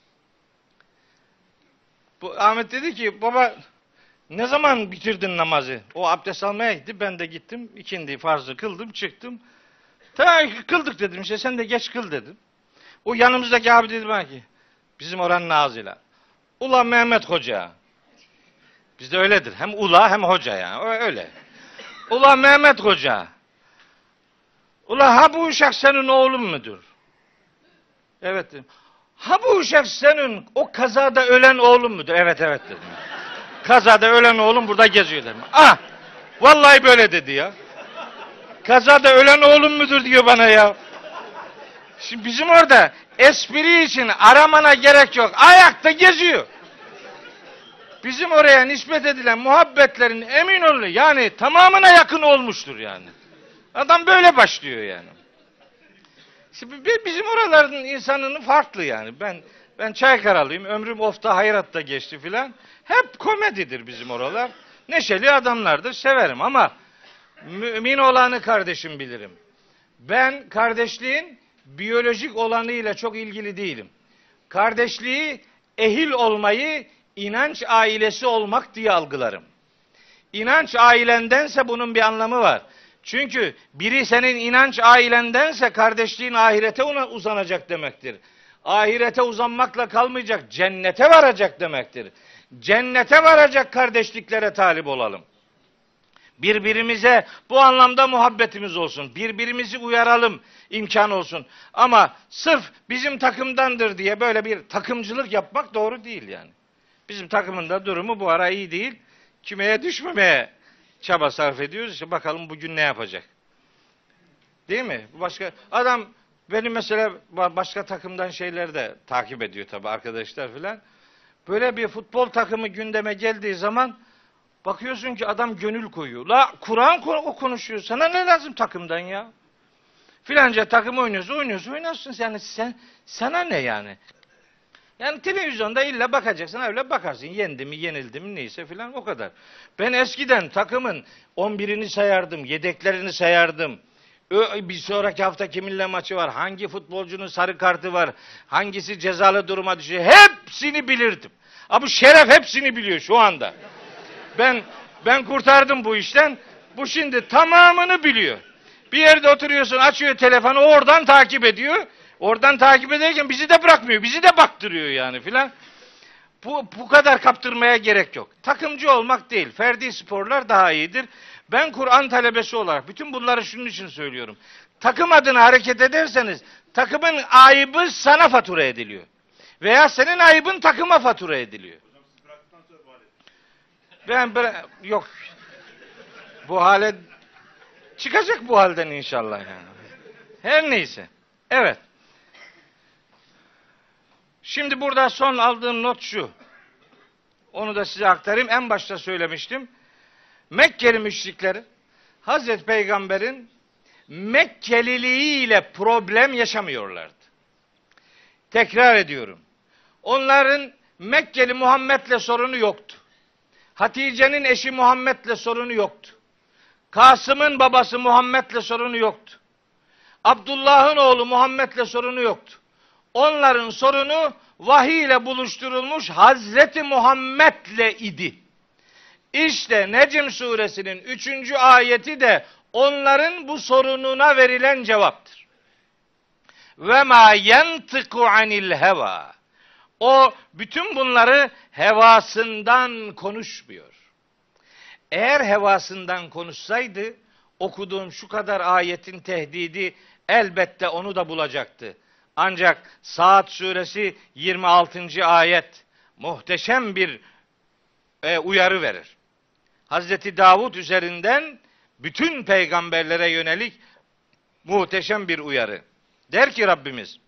Bu Ahmet dedi ki baba ne zaman bitirdin namazı? O abdest almaya gitti. Ben de gittim. İkindi farzı kıldım çıktım. Ta kıldık dedim. İşte sen de geç kıl dedim. O yanımızdaki abi dedi bana ki bizim oranın ağzıyla. Ula Mehmet Hoca. Bizde öyledir. Hem ula hem hoca yani. Öyle. Ula Mehmet Hoca. Ula ha bu uşak senin oğlun mudur? Evet dedim. Ha bu uşak senin o kazada ölen oğlun mudur? Evet evet dedim. Kazada ölen oğlum burada geziyor dedim. Ah! Vallahi böyle dedi ya. Kazada ölen oğlum mudur diyor bana ya. Şimdi bizim orada espri için aramana gerek yok. Ayakta geziyor. Bizim oraya nispet edilen muhabbetlerin emin olun yani tamamına yakın olmuştur yani. Adam böyle başlıyor yani. Şimdi bizim oraların insanının farklı yani. Ben ben Çaykaralıyım. Ömrüm ofta hayratta geçti filan. Hep komedidir bizim oralar. Neşeli adamlardır. Severim ama mümin olanı kardeşim bilirim. Ben kardeşliğin biyolojik olanıyla çok ilgili değilim. Kardeşliği ehil olmayı inanç ailesi olmak diye algılarım. İnanç ailendense bunun bir anlamı var. Çünkü biri senin inanç ailendense kardeşliğin ahirete uzanacak demektir. Ahirete uzanmakla kalmayacak, cennete varacak demektir. Cennete varacak kardeşliklere talip olalım. Birbirimize bu anlamda muhabbetimiz olsun. Birbirimizi uyaralım, imkan olsun. Ama sırf bizim takımdandır diye böyle bir takımcılık yapmak doğru değil yani. Bizim takımın da durumu bu ara iyi değil. Kümeye düşmemeye çaba sarf ediyoruz. İşte bakalım bugün ne yapacak. Değil mi? Başka adam benim mesela başka takımdan şeyleri de takip ediyor tabii arkadaşlar filan. Böyle bir futbol takımı gündeme geldiği zaman bakıyorsun ki adam gönül koyuyor. La Kur'an o konuşuyor. Sana ne lazım takımdan ya? Filanca takım oynuyorsun, oynuyorsun, oynarsın. Yani sen sana ne yani? Yani televizyonda illa bakacaksın, öyle bakarsın. Yendi mi, yenildi mi neyse filan o kadar. Ben eskiden takımın on birini sayardım, yedeklerini sayardım. Bir sonraki hafta kiminle maçı var, hangi futbolcunun sarı kartı var, hangisi cezalı duruma düşüyor. Hepsini bilirdim. Ama bu şeref hepsini biliyor şu anda. Ben ben kurtardım bu işten. Bu şimdi tamamını biliyor. Bir yerde oturuyorsun, açıyor telefonu, oradan takip ediyor. Oradan takip ederken bizi de bırakmıyor. Bizi de baktırıyor yani filan. Bu, bu kadar kaptırmaya gerek yok. Takımcı olmak değil. Ferdi sporlar daha iyidir. Ben Kur'an talebesi olarak bütün bunları şunun için söylüyorum. Takım adına hareket ederseniz takımın ayıbı sana fatura ediliyor. Veya senin ayıbın takıma fatura ediliyor. Ben yok. Bu hale çıkacak bu halden inşallah yani. Her neyse. Evet. Şimdi burada son aldığım not şu. Onu da size aktarayım. En başta söylemiştim. Mekkeli müşrikleri Hazreti Peygamber'in Mekkeliliğiyle problem yaşamıyorlardı. Tekrar ediyorum. Onların Mekkeli Muhammed'le sorunu yoktu. Hatice'nin eşi Muhammed'le sorunu yoktu. Kasım'ın babası Muhammed'le sorunu yoktu. Abdullah'ın oğlu Muhammed'le sorunu yoktu. Onların sorunu vahiy ile buluşturulmuş Hazreti Muhammed'le idi. İşte Necm suresinin üçüncü ayeti de onların bu sorununa verilen cevaptır. Ve ma yantiku anil heva. O bütün bunları hevasından konuşmuyor. Eğer hevasından konuşsaydı okuduğum şu kadar ayetin tehdidi elbette onu da bulacaktı. Ancak Saat suresi yirmi altıncı ayet muhteşem bir e, uyarı verir. Hazreti Davud üzerinden bütün peygamberlere yönelik muhteşem bir uyarı. Der ki Rabbimiz,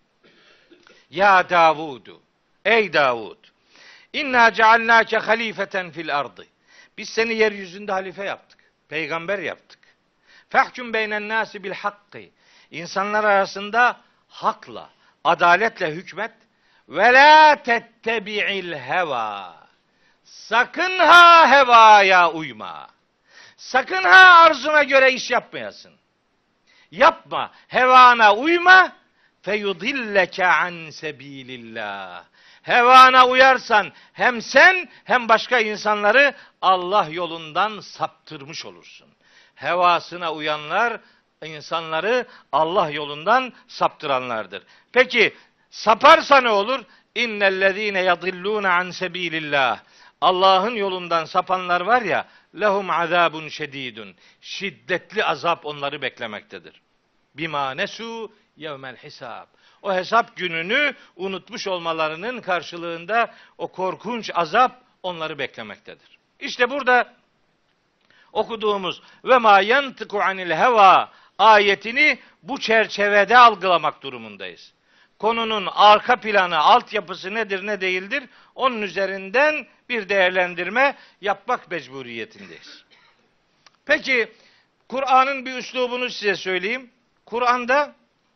Ya Davudu, ey Davud, inna cealnâke halifeten fil ardı. Biz seni yeryüzünde halife yaptık, peygamber yaptık. Fehkum beynen nâsi bil hakkı. İnsanlar arasında hakla, adaletle hükmet. Ve la tettebi'il heva. Sakın ha hevaya uyma. Sakın ha arzuna göre iş yapmayasın. Yapma, hevana uyma. Feyudilleke an sebilillah. Hevana uyarsan hem sen hem başka insanları Allah yolundan saptırmış olursun. Hevasına uyanlar insanları Allah yolundan saptıranlardır. Peki saparsa ne olur? İnnellezîne yadillûne an sebilillah. Allah'ın yolundan sapanlar var ya, lehum azabun şedidun. Şiddetli azap onları beklemektedir. Bima nesu yevmel hisab. O hesap gününü unutmuş olmalarının karşılığında o korkunç azap onları beklemektedir. İşte burada okuduğumuz ve ma yantiku anil heva ayetini bu çerçevede algılamak durumundayız. Konunun arka planı, altyapısı nedir ne değildir? Onun üzerinden bir değerlendirme yapmak mecburiyetindeyiz. Peki Kur'an'ın bir üslubunu size söyleyeyim. Kur'an'da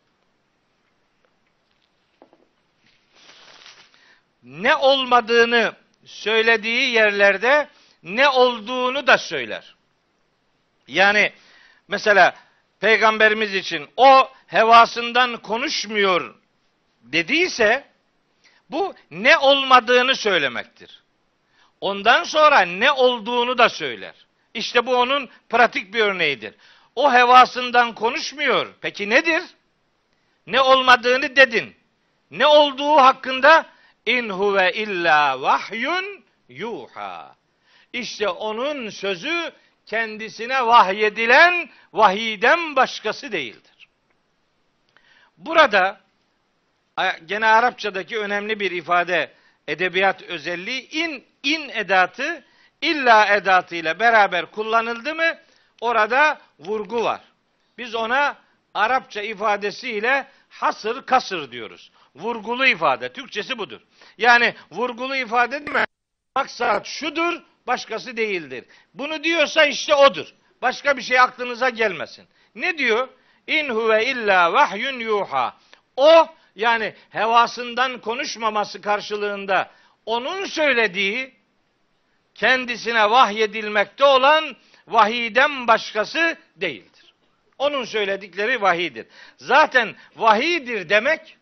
ne olmadığını söylediği yerlerde ne olduğunu da söyler. Yani mesela Peygamberimiz için o hevasından konuşmuyor dediyse bu ne olmadığını söylemektir. Ondan sonra ne olduğunu da söyler. İşte bu onun pratik bir örneğidir. O hevasından konuşmuyor. Peki nedir? Ne olmadığını dedin. Ne olduğu hakkında in huve illa vahyun yuha. İşte onun sözü kendisine vahyedilen vahiyden başkası değildir. Burada gene Arapçadaki önemli bir ifade, edebiyat özelliği in, in edatı illa edatıyla beraber kullanıldı mı orada vurgu var. Biz ona Arapça ifadesiyle hasır kasır diyoruz. Vurgulu ifade. Türkçesi budur. Yani vurgulu ifade değil mi? Maksat şudur, başkası değildir. Bunu diyorsa işte odur. Başka bir şey aklınıza gelmesin. Ne diyor? İn huve illa vahyun yuha. O yani hevasından konuşmaması karşılığında onun söylediği kendisine vahyedilmekte olan vahiyden başkası değildir. Onun söyledikleri vahiydir. Zaten vahiydir demek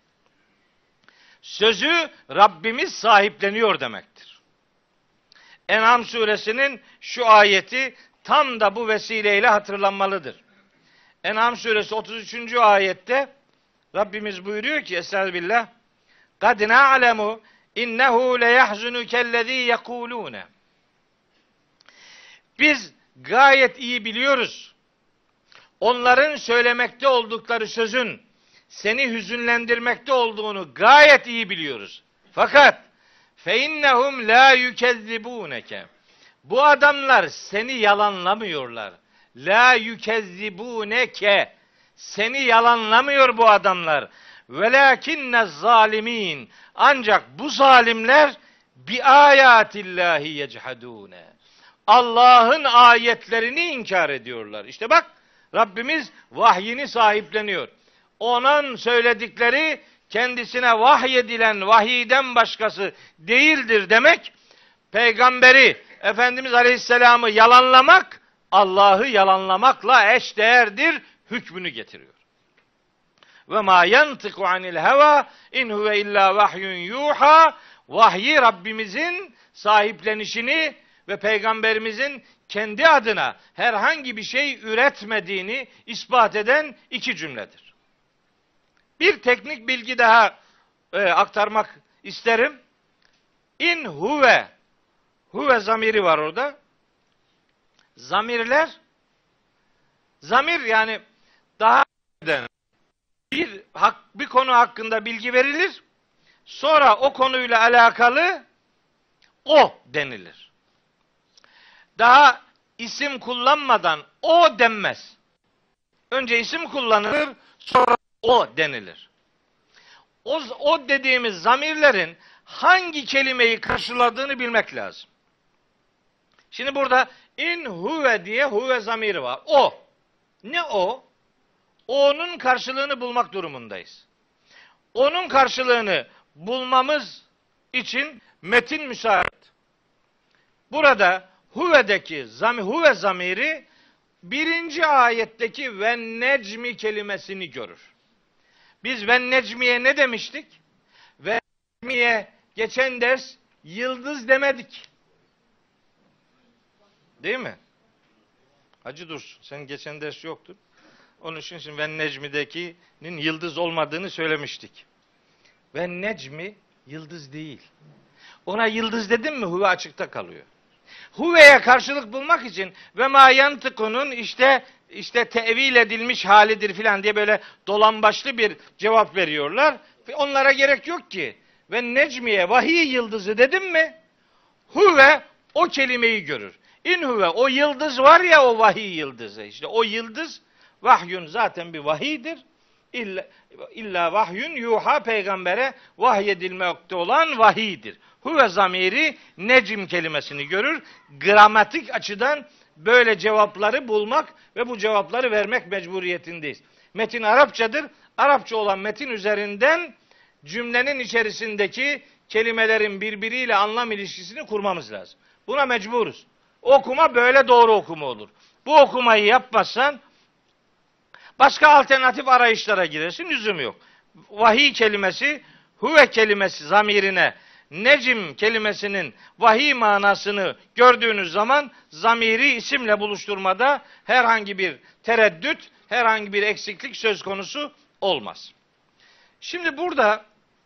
sözü Rabbimiz sahipleniyor demektir. En'am suresinin şu ayeti tam da bu vesileyle hatırlanmalıdır. En'am suresi otuz üçüncü ayette Rabbimiz buyuruyor ki Estağfirullah قَدْ نَعْلَمُ اِنَّهُ لَيَحْزُنُكَ الَّذ۪ي يَقُولُونَ. Biz gayet iyi biliyoruz. Onların söylemekte oldukları sözün seni hüzünlendirmekte olduğunu gayet iyi biliyoruz. Fakat فَاِنَّهُمْ لَا يُكَذِّبُونَكَ. Bu adamlar seni yalanlamıyorlar. La yukezzibuneke. Seni yalanlamıyor bu adamlar. velakinne zalimin. Ancak bu zalimler bi ayatillahi yechadune. Allah'ın ayetlerini inkar ediyorlar. İşte bak, Rabbimiz vahyini sahipleniyor. Onun söyledikleri kendisine vahyedilen vahiyden başkası değildir demek, peygamberi Efendimiz Aleyhisselam'ı yalanlamak, Allah'ı yalanlamakla eşdeğerdir hükmünü getiriyor. Ve ma yantiku anil heva in huve illa vahyun yuha. Vahyi Rabbimizin sahiplenişini ve peygamberimizin kendi adına herhangi bir şey üretmediğini ispat eden iki cümledir. Bir teknik bilgi daha e, aktarmak isterim. İn huve, huve zamiri var orada. Zamirler, zamir yani daha bir hak, bir konu hakkında bilgi verilir. Sonra o konuyla alakalı o denilir. Daha isim kullanmadan o denmez. Önce isim kullanılır, sonra o denilir. O, o dediğimiz zamirlerin hangi kelimeyi karşıladığını bilmek lazım. Şimdi burada in huve diye huve zamiri var. O. Ne o? O'nun karşılığını bulmak durumundayız. Onun karşılığını bulmamız için metin müsait. Burada huve'deki zami, huve zamiri birinci ayetteki ve necmi kelimesini görür. Biz ve necmiye ne demiştik? Ve necmiye geçen ders yıldız demedik. Değil mi? Hacı Dursun, sen geçen ders yoktun. Onun için şimdi ve necmidekinin yıldız olmadığını söylemiştik. Ve necmi yıldız değil. Ona yıldız dedim mi huve açıkta kalıyor. Huve'ye karşılık bulmak için ve ma yantıkunun işte işte tevil edilmiş halidir filan diye böyle dolambaçlı bir cevap veriyorlar. Onlara gerek yok ki. Ve necmiye vahiy yıldızı dedim mi? Huve o kelimeyi görür. İn huve o yıldız var ya, o vahiy yıldızı. İşte o yıldız vahyun zaten bir vahiydir. İlla, illa vahyun yuha, peygambere vahyedilmekte olan vahiydir. Huve zamiri necim kelimesini görür. Gramatik açıdan böyle cevapları bulmak ve bu cevapları vermek mecburiyetindeyiz. Metin Arapçadır. Arapça olan metin üzerinden cümlenin içerisindeki kelimelerin birbiriyle anlam ilişkisini kurmamız lazım. Buna mecburuz. Okuma böyle doğru okuma olur. Bu okumayı yapmazsan başka alternatif arayışlara girersin, lüzum yok. Vahiy kelimesi, huve kelimesi zamirine, necim kelimesinin vahiy manasını gördüğünüz zaman zamiri isimle buluşturmada herhangi bir tereddüt, herhangi bir eksiklik söz konusu olmaz. Şimdi burada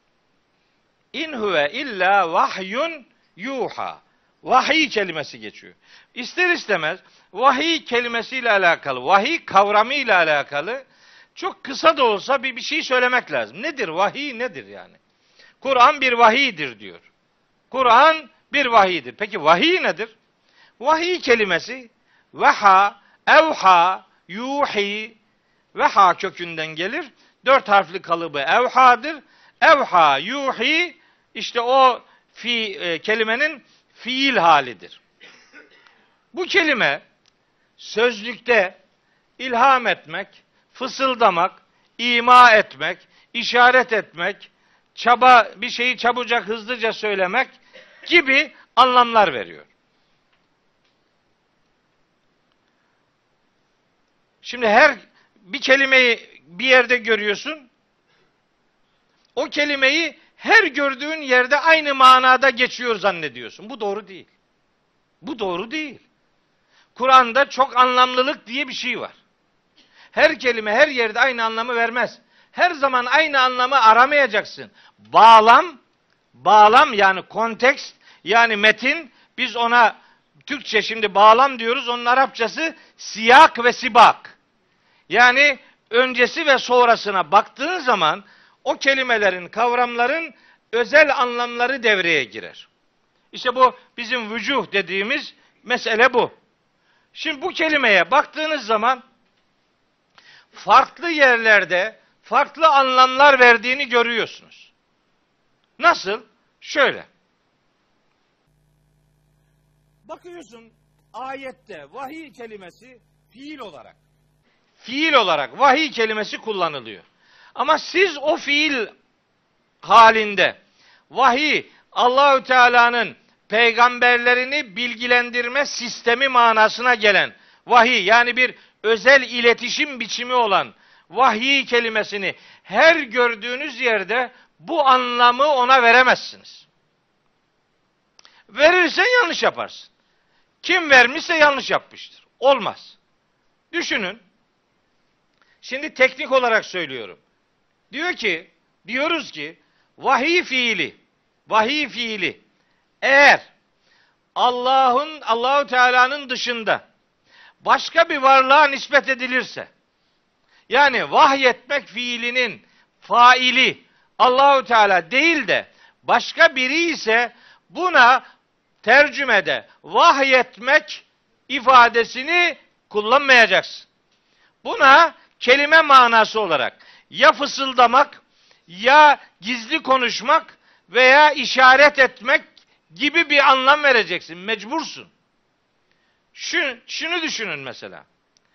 in huve illa vahyun yuha. Vahiy kelimesi geçiyor. İster istemez vahiy kelimesiyle alakalı, vahiy kavramıyla alakalı çok kısa da olsa bir, bir şey söylemek lazım. Nedir? Vahiy nedir yani? Kur'an bir vahiydir diyor. Kur'an bir vahiydir. Peki vahiy nedir? Vahiy kelimesi veha, evha, yuhi, veha kökünden gelir. Dört harfli kalıbı evhadır. Evha, yuhi işte o fi, e, kelimenin fiil halidir. Bu kelime sözlükte ilham etmek, fısıldamak, ima etmek, işaret etmek, çaba bir şeyi çabucak hızlıca söylemek gibi anlamlar veriyor. Şimdi her bir kelimeyi bir yerde görüyorsun. O kelimeyi her gördüğün yerde aynı manada geçiyor zannediyorsun. Bu doğru değil. Bu doğru değil. Kur'an'da çok anlamlılık diye bir şey var. Her kelime her yerde aynı anlamı vermez. Her zaman aynı anlamı aramayacaksın. Bağlam, bağlam yani kontekst, yani metin, biz ona Türkçe şimdi bağlam diyoruz, onun Arapçası siyak ve sibak. Yani öncesi ve sonrasına baktığın zaman o kelimelerin, kavramların özel anlamları devreye girer. İşte bu bizim vücuh dediğimiz mesele bu. Şimdi bu kelimeye baktığınız zaman farklı yerlerde, farklı anlamlar verdiğini görüyorsunuz. Nasıl? Şöyle. Bakıyorsun ayette vahiy kelimesi fiil olarak. Fiil olarak vahiy kelimesi kullanılıyor. Ama siz o fiil halinde vahiy Allahü Teala'nın peygamberlerini bilgilendirme sistemi manasına gelen vahiy, yani bir özel iletişim biçimi olan vahiy kelimesini her gördüğünüz yerde bu anlamı ona veremezsiniz. Verirsen yanlış yaparsın. Kim vermişse yanlış yapmıştır. Olmaz. Düşünün. Şimdi teknik olarak söylüyorum. Diyor ki, diyoruz ki vahiy fiili, vahiy fiili eğer Allah'ın Allahu Teala'nın dışında başka bir varlığa nispet edilirse, yani vahyetmek fiilinin faili Allahu Teala değil de başka biri ise buna tercümede vahyetmek ifadesini kullanmayacaksın. Buna kelime manası olarak ya fısıldamak, ya gizli konuşmak veya işaret etmek gibi bir anlam vereceksin. Mecbursun. Şu, şunu düşünün mesela.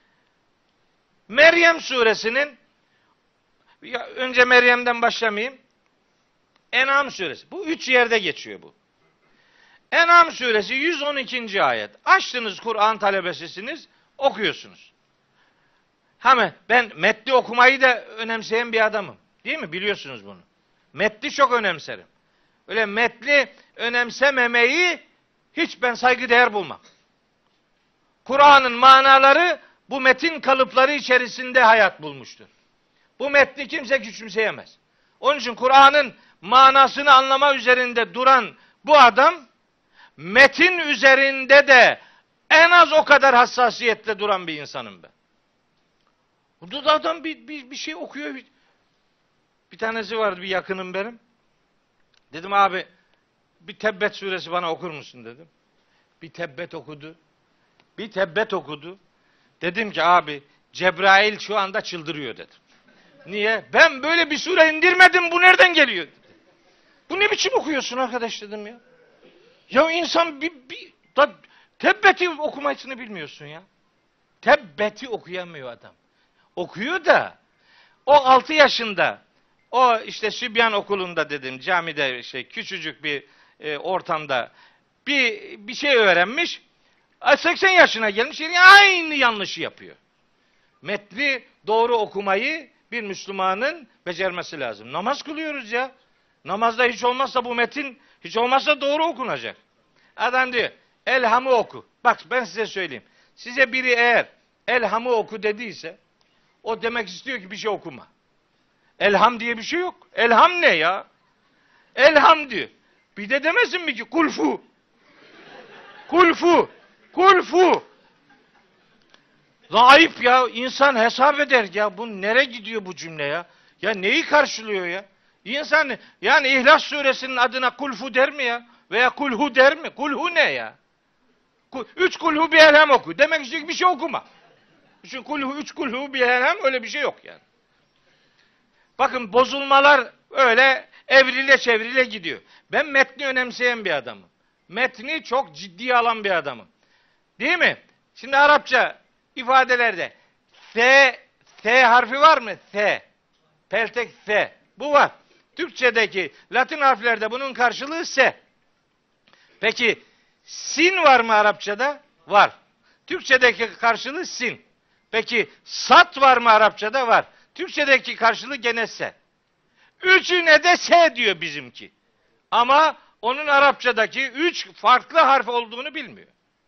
Meryem suresinin, ya önce Meryem'den başlamayayım. En'am suresi. Bu üç yerde geçiyor bu. En'am suresi yüz on ikinci ayet. Açtınız, Kur'an talebesisiniz, okuyorsunuz. Hemen ben metni okumayı da önemseyen bir adamım. Değil mi? Biliyorsunuz bunu. Metni çok önemserim. Öyle metni önemsememeyi hiç ben saygıdeğer bulmam. Kur'an'ın manaları bu metin kalıpları içerisinde hayat bulmuştur. Bu metni kimse küçümseyemez. Onun için Kur'an'ın manasını anlama üzerinde duran bu adam, metin üzerinde de en az o kadar hassasiyetle duran bir insanım ben. Bu da adam bir, bir, bir şey okuyor. Bir, bir tanesi vardı, bir yakınım benim. Dedim abi bir Tebbet suresi bana okur musun dedim. Bir Tebbet okudu. Bir Tebbet okudu. Dedim ki abi Cebrail şu anda çıldırıyor dedim. Niye? Ben böyle bir sure indirmedim, bu nereden geliyor dedi. Bu ne biçim okuyorsun arkadaş dedim ya. Ya insan bir, bir da, Tebbet'i okumasını bilmiyorsun ya. Tebbet'i okuyamıyor adam. Okuyor da o altı yaşında o işte Sübyan okulunda dedim, camide şey küçücük bir e, ortamda bir bir şey öğrenmiş. seksen yaşına gelmiş, yani aynı yanlışı yapıyor. Metni doğru okumayı bir Müslümanın becermesi lazım. Namaz kılıyoruz ya. Namazda hiç olmazsa bu metin hiç olmazsa doğru okunacak. Adam diyor Elham'ı oku. Bak ben size söyleyeyim. Size biri eğer Elham'ı oku dediyse o demek istiyor ki bir şey okuma. Elham diye bir şey yok. Elham ne ya? Elham diyor. Bir de demesin mi ki kulfu? Kulfu. Kulfu. La ayıp ya. İnsan hesap eder ya. Bu nereye gidiyor bu cümle ya? Ya neyi karşılıyor ya? İnsan yani İhlas suresinin adına kulfu der mi ya? Veya kulhu der mi? Kulhu ne ya? Üç kulhu bir elham oku. Demek istiyor ki bir şey okuma. Çünkü kulhu, üç kulhu bir elham öyle bir şey yok yani. Bakın bozulmalar öyle evrile çevrile gidiyor. Ben metni önemseyen bir adamım. Metni çok ciddiye alan bir adamım. Değil mi? Şimdi Arapça ifadelerde S, S harfi var mı? S. Peltek S. Bu var. Türkçedeki Latin harflerde bunun karşılığı S. Peki sin var mı Arapçada? Var. Türkçedeki karşılığı sin. Peki sat var mı Arapçada? Var. Türkçedeki karşılığı gene S. Üçüne de S diyor bizimki. Ama onun Arapçadaki üç farklı harf olduğunu bilmiyor.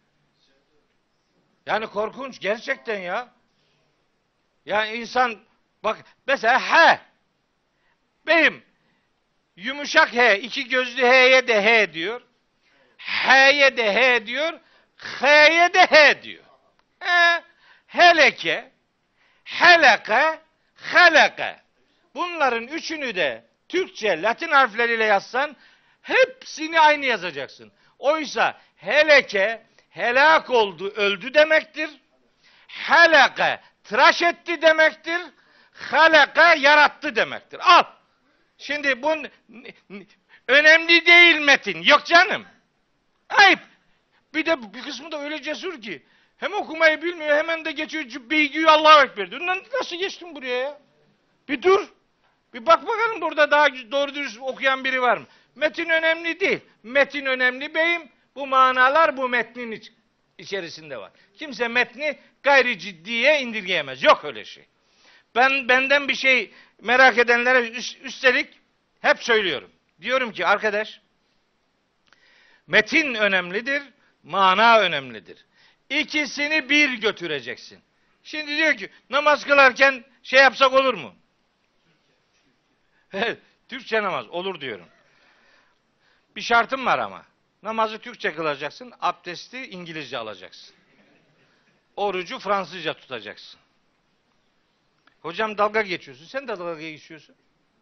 Yani korkunç gerçekten ya. Yani insan bak mesela H. Benim yumuşak H, iki gözlü H'ye de H diyor. H'ye de H diyor. H'ye de H diyor. He, heleke, heleke, heleke. Bunların üçünü de Türkçe Latin harfleriyle yazsan hepsini aynı yazacaksın. Oysa heleke, helak oldu, öldü demektir. Heleke, tıraş etti demektir. halaka yarattı demektir. Al. Şimdi bu önemli değil metin. Yok canım. Ayıp. Bir de bir kısmı da öyle cesur ki hem okumayı bilmiyor hemen de geçiyor cübbeyi giyiyor Allahu Ekber diyor. Nasıl geçtin buraya ya? Bir dur. Bir bak bakalım burada daha doğru dürüst okuyan biri var mı? Metin önemli değil. Metin önemli beyim. Bu manalar bu metnin iç, içerisinde var. Kimse metni gayri ciddiye indirgeyemez. Yok öyle şey. Ben benden bir şey merak edenlere üstelik hep söylüyorum. Diyorum ki arkadaş, metin önemlidir, mana önemlidir. İkisini bir götüreceksin. Şimdi diyor ki namaz kılarken şey yapsak olur mu? Türkçe namaz olur diyorum. Bir şartım var ama. Namazı Türkçe kılacaksın, abdesti İngilizce alacaksın. Orucu Fransızca tutacaksın. Hocam dalga geçiyorsun. Sen de dalga geçiyorsun.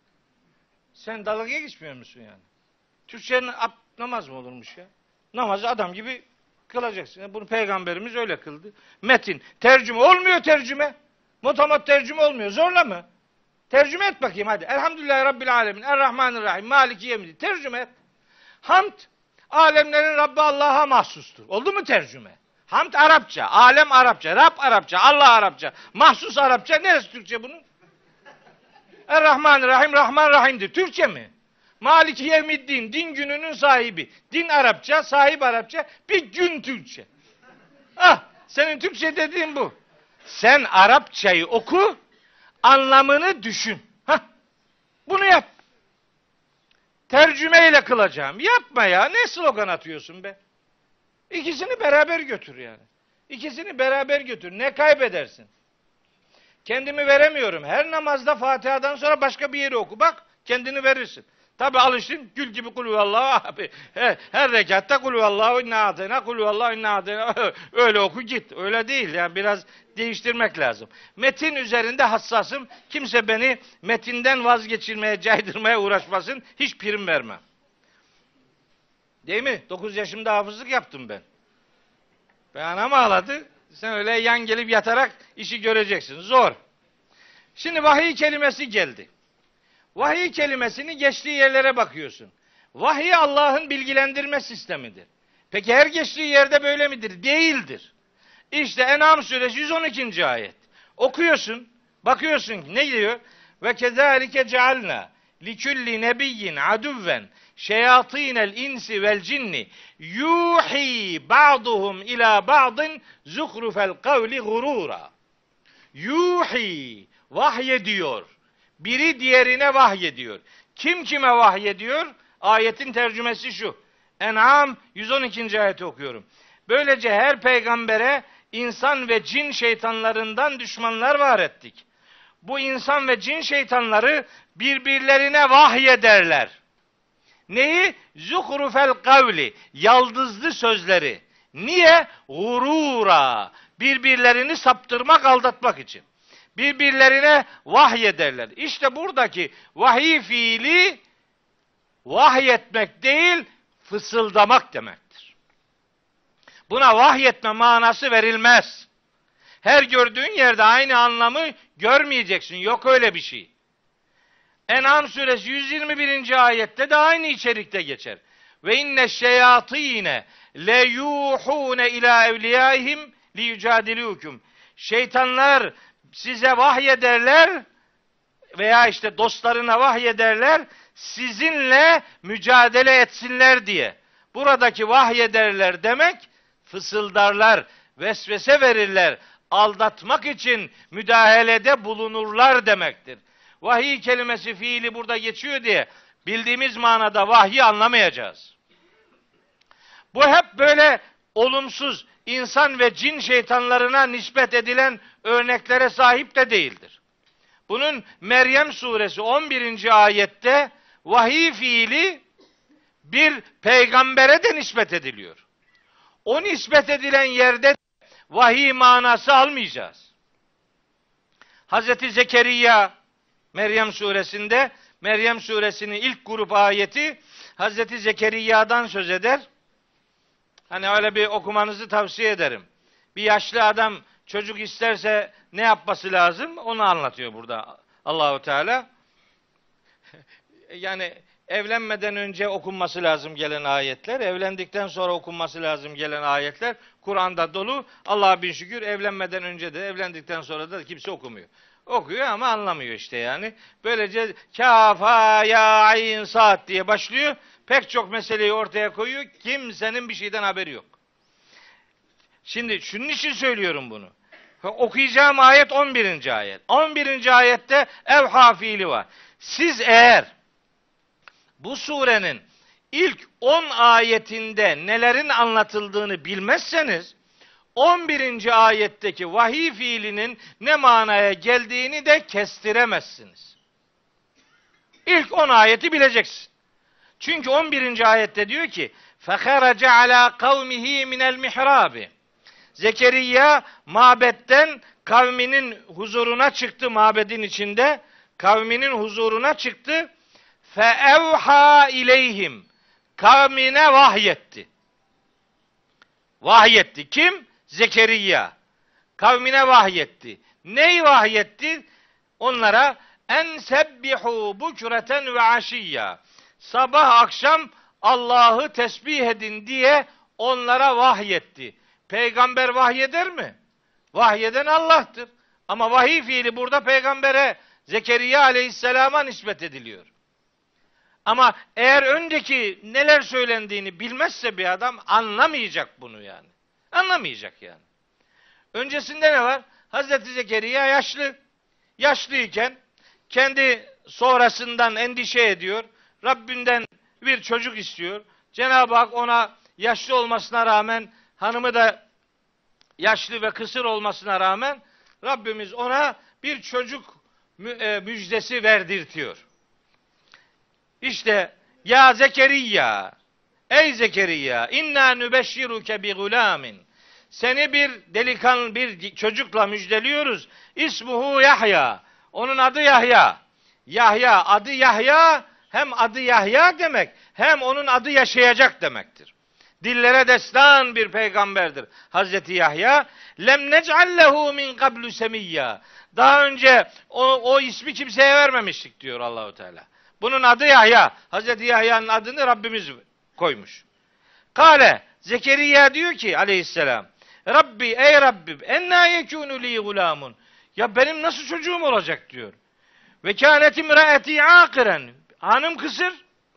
Sen dalga geçmiyor musun yani? Türkçenin namaz mı olurmuş ya? Namazı adam gibi kılacaksın. Bunu peygamberimiz öyle kıldı. Metin, tercüme olmuyor tercüme. Motamot tercüme olmuyor. Zorla mı? Tercüme et bakayım hadi. Elhamdülillahi Rabbil Alemin. Errahmanirrahim. Maliki yevmiddin. Tercüme et. Hamd, alemlerin Rabbi Allah'a mahsustur. Oldu mu tercüme? Hamd Arapça, alem Arapça, Rab Arapça, Allah Arapça, mahsus Arapça. Neresi Türkçe bunun? Errahmanirrahim, Rahman Rahim'dir. Türkçe mi? Maliki yevmiddin, din gününün sahibi. Din Arapça, sahip Arapça, bir gün Türkçe. Ah, senin Türkçe dediğin bu. Sen Arapçayı oku, anlamını düşün. Hah, bunu yap. Tercümeyle kılacağım. Yapma ya. Ne slogan atıyorsun be? İkisini beraber götür yani. İkisini beraber götür. Ne kaybedersin? Kendimi veremiyorum. Her namazda Fatiha'dan sonra başka bir yeri oku. Bak kendini verirsin. Tabi alıştın gül gibi kulüvallahu abi. Her, her rekatta kulüvallahu inna atena kulüvallahu inna atena. Öyle oku git. Öyle değil. Yani biraz değiştirmek lazım. Metin üzerinde hassasım. Kimse beni metinden vazgeçirmeye, caydırmaya uğraşmasın. Hiç prim vermem. Değil mi? dokuz yaşımda hafızlık yaptım ben. Ben anam ağladı. Sen öyle yan gelip yatarak işi göreceksin. Zor. Şimdi vahiy kelimesi geldi. Vahiy kelimesini geçtiği yerlere bakıyorsun. Vahiy Allah'ın bilgilendirme sistemidir. Peki her geçtiği yerde böyle midir? Değildir. İşte En'am suresi yüz on ikinci ayet. Okuyorsun, bakıyorsun ne diyor? Ve kezalike cealna likulli nebiyyin aduven şeyatinel insi vel cinni yuhi ba'duhum ila ba'din zuhrufel kavli gurura. Yuhi vahyediyor. Biri diğerine vahyediyor. Kim kime vahyediyor? Ayetin tercümesi şu. En'am yüz on ikinci ayeti okuyorum. Böylece her peygambere insan ve cin şeytanlarından düşmanlar var ettik. Bu insan ve cin şeytanları birbirlerine vahyederler. Neyi? Zuhrufel kavli. Yaldızlı sözleri. Niye? Gurura. Birbirlerini saptırmak, aldatmak için. Birbirlerine vahyederler. İşte buradaki vahiy fiili vahyetmek değil, fısıldamak demektir. Buna vahyetme manası verilmez. Her gördüğün yerde aynı anlamı görmeyeceksin. Yok öyle bir şey. En'am suresi yüz yirmi birinci ayette de aynı içerikte geçer. Ve inne şeyatine le yuhune ila evliyaihim li yücadilukum. Şeytanlar size vahyederler veya işte dostlarına vahyederler sizinle mücadele etsinler diye. Buradaki vahyederler demek fısıldarlar, vesvese verirler, aldatmak için müdahalede bulunurlar demektir. Vahiy kelimesi fiili burada geçiyor diye bildiğimiz manada vahyi anlamayacağız. Bu hep böyle olumsuz insan ve cin şeytanlarına nispet edilen örneklere sahip de değildir. Bunun Meryem suresi on birinci ayette vahiy fiili bir peygambere de nispet ediliyor. O nispet edilen yerde vahiy manası almayacağız. Hazreti Zekeriya Meryem suresinde, Meryem suresinin ilk grup ayeti Hazreti Zekeriya'dan söz eder. Hani öyle bir okumanızı tavsiye ederim. Bir yaşlı adam çocuk isterse ne yapması lazım? Onu anlatıyor burada Allahu Teala. Yani evlenmeden önce okunması lazım gelen ayetler, evlendikten sonra okunması lazım gelen ayetler Kur'an'da dolu. Allah'a bin şükür evlenmeden önce de evlendikten sonra da kimse okumuyor. Okuyor ama anlamıyor işte yani. Böylece kafa ya ayn saat diye başlıyor. Pek çok meseleyi ortaya koyuyor. Kimsenin bir şeyden haberi yok. Şimdi şunun için söylüyorum bunu. Okuyacağım ayet on birinci ayet. on birinci ayette evha fiili var. Siz eğer bu surenin ilk on ayetinde nelerin anlatıldığını bilmezseniz on birinci ayetteki vahiy fiilinin ne manaya geldiğini de kestiremezsiniz. İlk on ayeti bileceksin. Çünkü on birinci ayette diyor ki فَخَرَجَ عَلَى قَوْمِهِ مِنَ الْمِحْرَابِ Zekeriya mabetten kavminin huzuruna çıktı, mabedin içinde kavminin huzuruna çıktı. فَاَوْحَا اِلَيْهِمْ Kavmine vahyetti. Vahyetti. Kim? Zekeriya. Kavmine vahyetti. Neyi vahyetti? Onlara en sebbihu bukreten ve aşiyya. Sabah akşam Allah'ı tesbih edin diye onlara vahyetti. Peygamber vahyeder mi? Vahyeden Allah'tır. Ama vahiy fiili burada peygambere Zekeriya aleyhisselama nispet ediliyor. Ama eğer önceki neler söylendiğini bilmezse bir adam anlamayacak bunu yani. Anlamayacak yani. Öncesinde ne var? Hazreti Zekeriya yaşlı. Yaşlıyken kendi sonrasından endişe ediyor. Rabbinden bir çocuk istiyor. Cenab-ı Hak ona yaşlı olmasına rağmen, hanımı da yaşlı ve kısır olmasına rağmen Rabbimiz ona bir çocuk müjdesi verdirtiyor. İşte ya Zekeriya, ey Zekeriya, inna nübeşşiruke bi gulamin. Seni bir delikanlı bir çocukla müjdeliyoruz. İsmuhu Yahya. Onun adı Yahya. Yahya, adı Yahya, hem adı Yahya demek, hem onun adı yaşayacak demektir. Dillere destan bir peygamberdir Hazreti Yahya. Lem nec'allehu min qablu semiyya. Daha önce o, o ismi kimseye vermemiştik diyor Allahu Teala. Bunun adı Yahya. Hazreti Yahya'nın adını Rabbimiz koymuş. Kale, Zekeriya diyor ki aleyhisselam, Rabbi, ey Rabbim, enna yekûnü li gulâmun. Ya benim nasıl çocuğum olacak diyor. Ve kânet imraeti âkiren. Hanım kısır.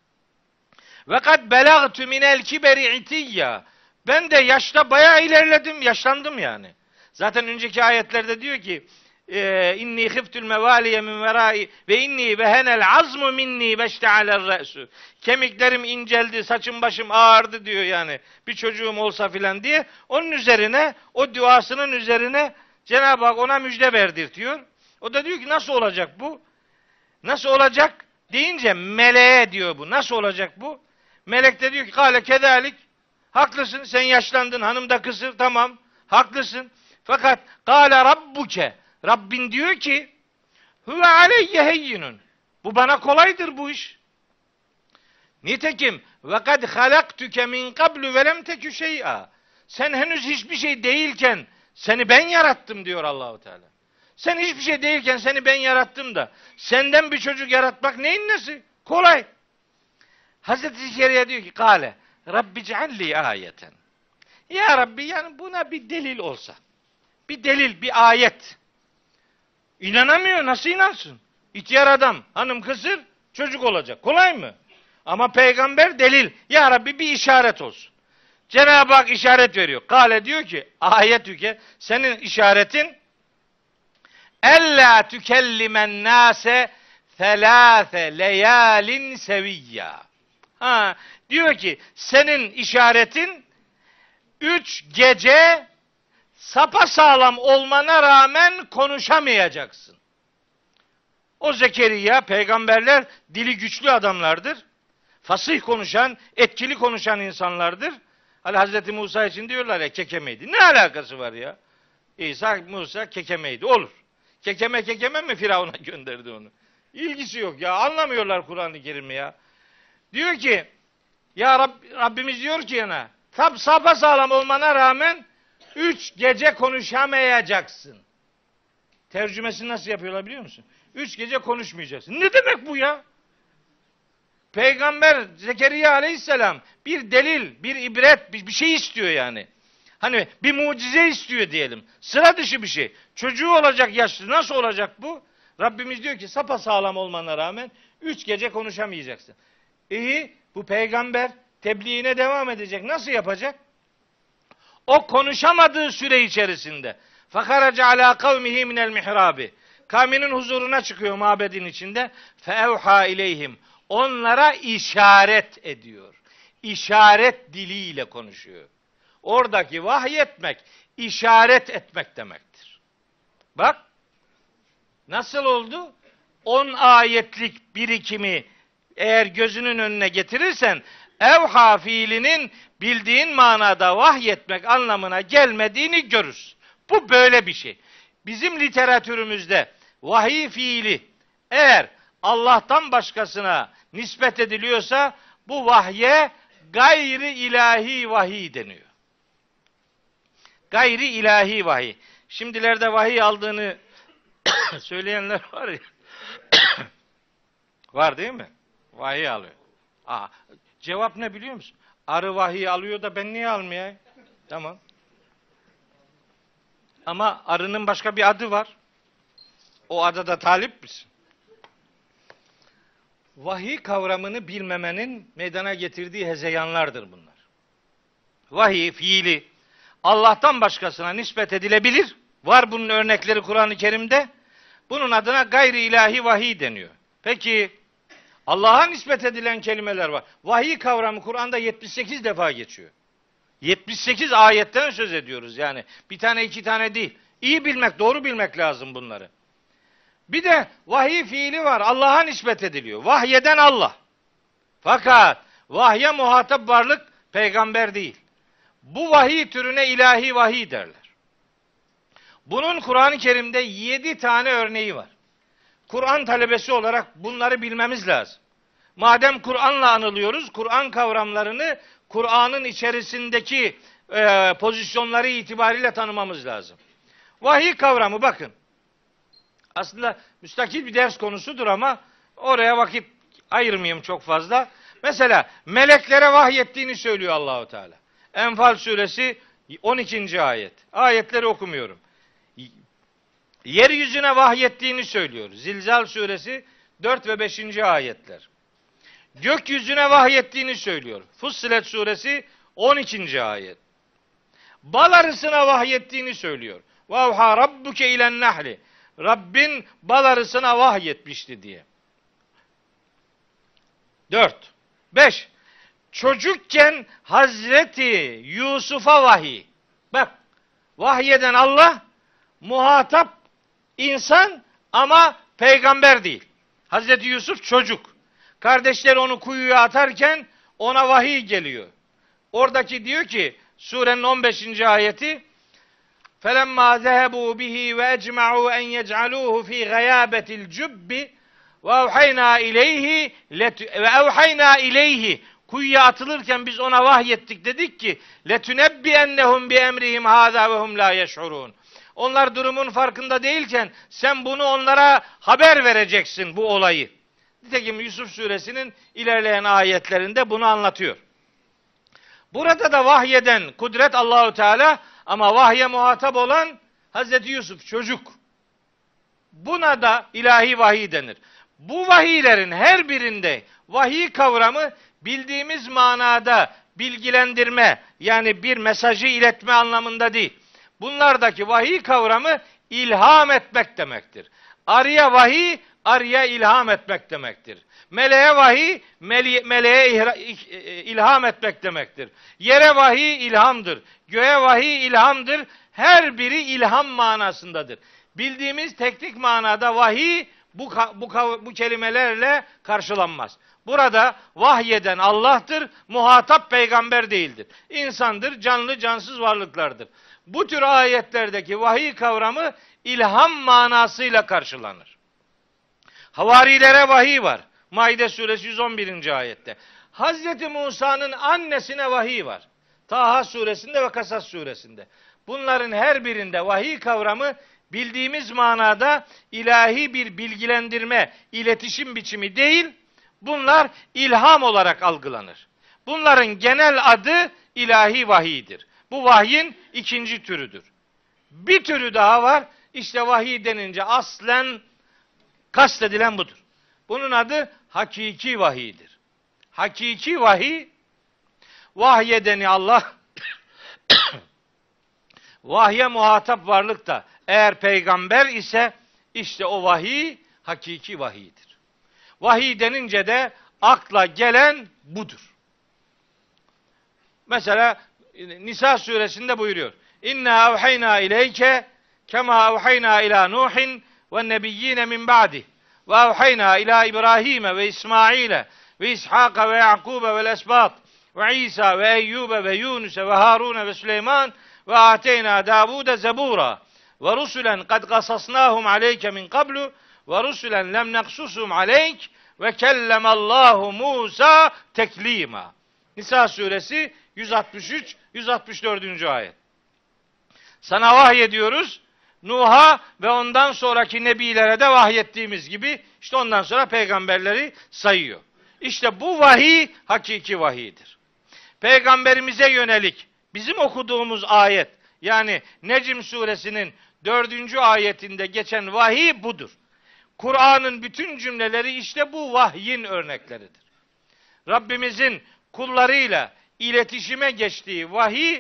Ve kad belagtu minel kiberi itiyya. Ben de yaşta bayağı ilerledim, yaşlandım yani. Zaten önceki ayetlerde diyor ki, inni khiftul mevaliye min verai ve inni behenel azmu minni beşte'aler re'su. Kemiklerim inceldi, saçım başım ağardı diyor yani. Bir çocuğum olsa filan diye. Onun üzerine, o duasının üzerine Cenab-ı Hak ona müjde verdirtiyor. O da diyor ki nasıl olacak bu? Nasıl olacak deyince meleğe diyor bu. Nasıl olacak bu? Melek de diyor ki kâle kedâlik. Haklısın, sen yaşlandın, hanım da kısır, tamam. Haklısın. Fakat kâle rabbuke. Rabbin diyor ki huve aleyye heyyinun. Bu bana kolaydır bu iş. Nitekim ve kad halaktuke min qablu ve lem tekü şey'a. Sen henüz hiçbir şey değilken seni ben yarattım diyor Allahu Teala. Sen hiçbir şey değilken seni ben yarattım da senden bir çocuk yaratmak neyin nesi? Kolay. Hazreti Zekeriya diyor ki kâle Rabbi cealli ayeten. Ya Rabbi yani buna bir delil olsa. Bir delil, bir ayet. İnanamıyor. Nasıl inansın? İhtiyar adam, hanım kısır, çocuk olacak. Kolay mı? Ama peygamber delil. Ya Rabbi bir işaret olsun. Cenab-ı Hak işaret veriyor. Kale diyor ki ayetüke senin işaretin ella tükellimen nase thelâfe leyalin seviyya. Ha, diyor ki senin işaretin üç gece sapasağlam olmana rağmen konuşamayacaksın. O Zekeriya, peygamberler dili güçlü adamlardır. Fasih konuşan, etkili konuşan insanlardır. Hani Hazreti Musa için diyorlar ya kekemeydi. Ne alakası var ya? İsa, Musa kekemeydi. Olur. Kekeme kekeme mi Firavun'a gönderdi onu? İlgisi yok ya. Anlamıyorlar Kur'an-ı Kerim'i ya. Diyor ki ya Rab, Rabbimiz diyor ki yana sapasağlam olmana rağmen Üç gece konuşamayacaksın. Tercümesini nasıl yapıyorlar biliyor musun? Üç gece konuşmayacaksın. Ne demek bu ya? Peygamber Zekeriya aleyhisselam bir delil, bir ibret, bir, bir şey istiyor yani. Hani bir mucize istiyor diyelim. Sıra dışı bir şey. Çocuğu olacak yaşlı. Nasıl olacak bu? Rabbimiz diyor ki sapasağlam olmana rağmen üç gece konuşamayacaksın. İyi, bu peygamber tebliğine devam edecek. Nasıl yapacak? O konuşamadığı süre içerisinde fakaraca ala kavmihi minel mihrabi. Kavminin huzuruna çıkıyor mabedin içinde. Feevha ileyhim. Onlara işaret ediyor. İşaret diliyle konuşuyor. Oradaki vahyetmek, işaret etmek demektir. Bak, nasıl oldu? On ayetlik birikimi eğer gözünün önüne getirirsen, evha fiilinin bildiğin manada vahyetmek anlamına gelmediğini görürsün. Bu böyle bir şey. Bizim literatürümüzde vahiy fiili eğer Allah'tan başkasına nispet ediliyorsa bu vahye gayri ilahi vahiy deniyor. Gayri ilahi vahiy. Şimdilerde vahiy aldığını söyleyenler var ya. Var değil mi? Vahiy alıyor. Aa, cevap ne biliyor musun? Arı vahiy alıyor da ben niye almayayım? Tamam. Ama arının başka bir adı var. O ada da talip misin? Vahiy kavramını bilmemenin meydana getirdiği hezeyanlardır bunlar. Vahiy fiili Allah'tan başkasına nispet edilebilir. Var bunun örnekleri Kur'an-ı Kerim'de. Bunun adına gayri ilahi vahiy deniyor. Peki Allah'a nispet edilen kelimeler var. Vahiy kavramı Kur'an'da yetmiş sekiz defa geçiyor. yetmiş sekiz ayetten söz ediyoruz yani. Bir tane iki tane değil. İyi bilmek, doğru bilmek lazım bunları. Bir de vahiy fiili var. Allah'a nispet ediliyor. Vahyeden Allah. Fakat vahye muhatap varlık peygamber değil. Bu vahiy türüne ilahi vahiy derler. Bunun Kur'an-ı Kerim'de yedi tane örneği var. Kur'an talebesi olarak bunları bilmemiz lazım. Madem Kur'an'la anılıyoruz, Kur'an kavramlarını Kur'an'ın içerisindeki e, pozisyonları itibariyle tanımamız lazım. Vahiy kavramı bakın. Aslında müstakil bir ders konusudur ama oraya vakit ayırmayayım çok fazla. Mesela meleklere vahyettiğini söylüyor Allahu Teala. Enfal suresi on ikinci ayet. Ayetleri okumuyorum. Yeryüzüne vahyettiğini söylüyor. Zilzal suresi dört ve beşinci ayetler. Gökyüzüne vahyettiğini söylüyor. Fussilet suresi on ikinci ayet. Bal arısına vahyettiğini söylüyor. Vavha rabbuke ilen nahli. Rabbin bal arısına vahyetmişti diye. Dört. Beş. Çocukken Hazreti Yusuf'a vahiy. Bak, vahyeden Allah, muhatap insan ama peygamber değil. Hazreti Yusuf çocuk. Kardeşler onu kuyuya atarken ona vahiy geliyor. Oradaki diyor ki surenin on beşinci ayeti فَلَمَّا ذَهَبُوا بِهِ وَاَجْمَعُوا اَنْ يَجْعَلُوهُ ف۪ي غَيَابَةِ الْجُبِّ وَاَوْحَيْنَا اِلَيْهِ وَاَوْحَيْنَا اِلَيْهِ Kuyuya atılırken biz ona vahyettik, dedik ki لَتُنَبِّيَنَّهُمْ بِاَمْرِهِمْ هَذَا وَهُمْ لَا يَشْعُرُونَ Onlar durumun farkında değilken sen bunu onlara haber vereceksin, bu olayı. Nitekim Yusuf suresinin ilerleyen ayetlerinde bunu anlatıyor. Burada da vahyeden kudret Allahu Teala ama vahye muhatap olan Hazreti Yusuf çocuk. Buna da ilahi vahiy denir. Bu vahiylerin her birinde vahiy kavramı bildiğimiz manada bilgilendirme, yani bir mesajı iletme anlamında değil. Bunlardaki vahiy kavramı ilham etmek demektir. Arıya vahiy, arıya ilham etmek demektir. Meleğe vahiy, mele- meleğe ilham etmek demektir. Yere vahiy ilhamdır. Göğe vahiy ilhamdır. Her biri ilham manasındadır. Bildiğimiz teknik manada vahiy bu, bu, bu kelimelerle karşılanmaz. Burada vahyeden Allah'tır, muhatap peygamber değildir. İnsandır, canlı cansız varlıklardır. Bu tür ayetlerdeki vahiy kavramı ilham manasıyla karşılanır. Havarilere vahiy var. Maide suresi yüz on birinci ayette. Hazreti Musa'nın annesine vahiy var. Taha suresinde ve Kasas suresinde. Bunların her birinde vahiy kavramı bildiğimiz manada ilahi bir bilgilendirme, iletişim biçimi değil, bunlar ilham olarak algılanır. Bunların genel adı ilahi vahiydir. Bu vahyin ikinci türüdür. Bir türü daha var. İşte vahiy denince aslen kastedilen budur. Bunun adı hakiki vahiydir. Hakiki vahiy, vahyedeni Allah, vahye muhatap varlık da eğer peygamber ise işte o vahiy hakiki vahiydir. Vahiy denince de akla gelen budur. Mesela Nisa suresinde buyuruyor. İnna evhayna ileyke kema evhayna ila Nuhin ve nebiyyine min ba'di ve evhayna ila İbrahim ve İsmail'e ve İshak ve Yakub ve Esbat ve İsa ve Eyyub ve Yunus ve Harun ve Süleyman ve ateyna Davud zebura ve rusulen kad gasasnahum aleyke min qablu ve rusulen lem naksusum aleyk ve kellemallahu Musa teklima. Nisa suresi yüz altmış üç yüz altmış dördüncü ayet. Sana vahyediyoruz. Nuh'a ve ondan sonraki nebilere de vahyettiğimiz gibi işte ondan sonra peygamberleri sayıyor. İşte bu vahiy hakiki vahiydir. Peygamberimize yönelik bizim okuduğumuz ayet, yani Necm suresinin dördüncü ayetinde geçen vahiy budur. Kur'an'ın bütün cümleleri işte bu vahyin örnekleridir. Rabbimizin kullarıyla iletişime geçtiği vahiy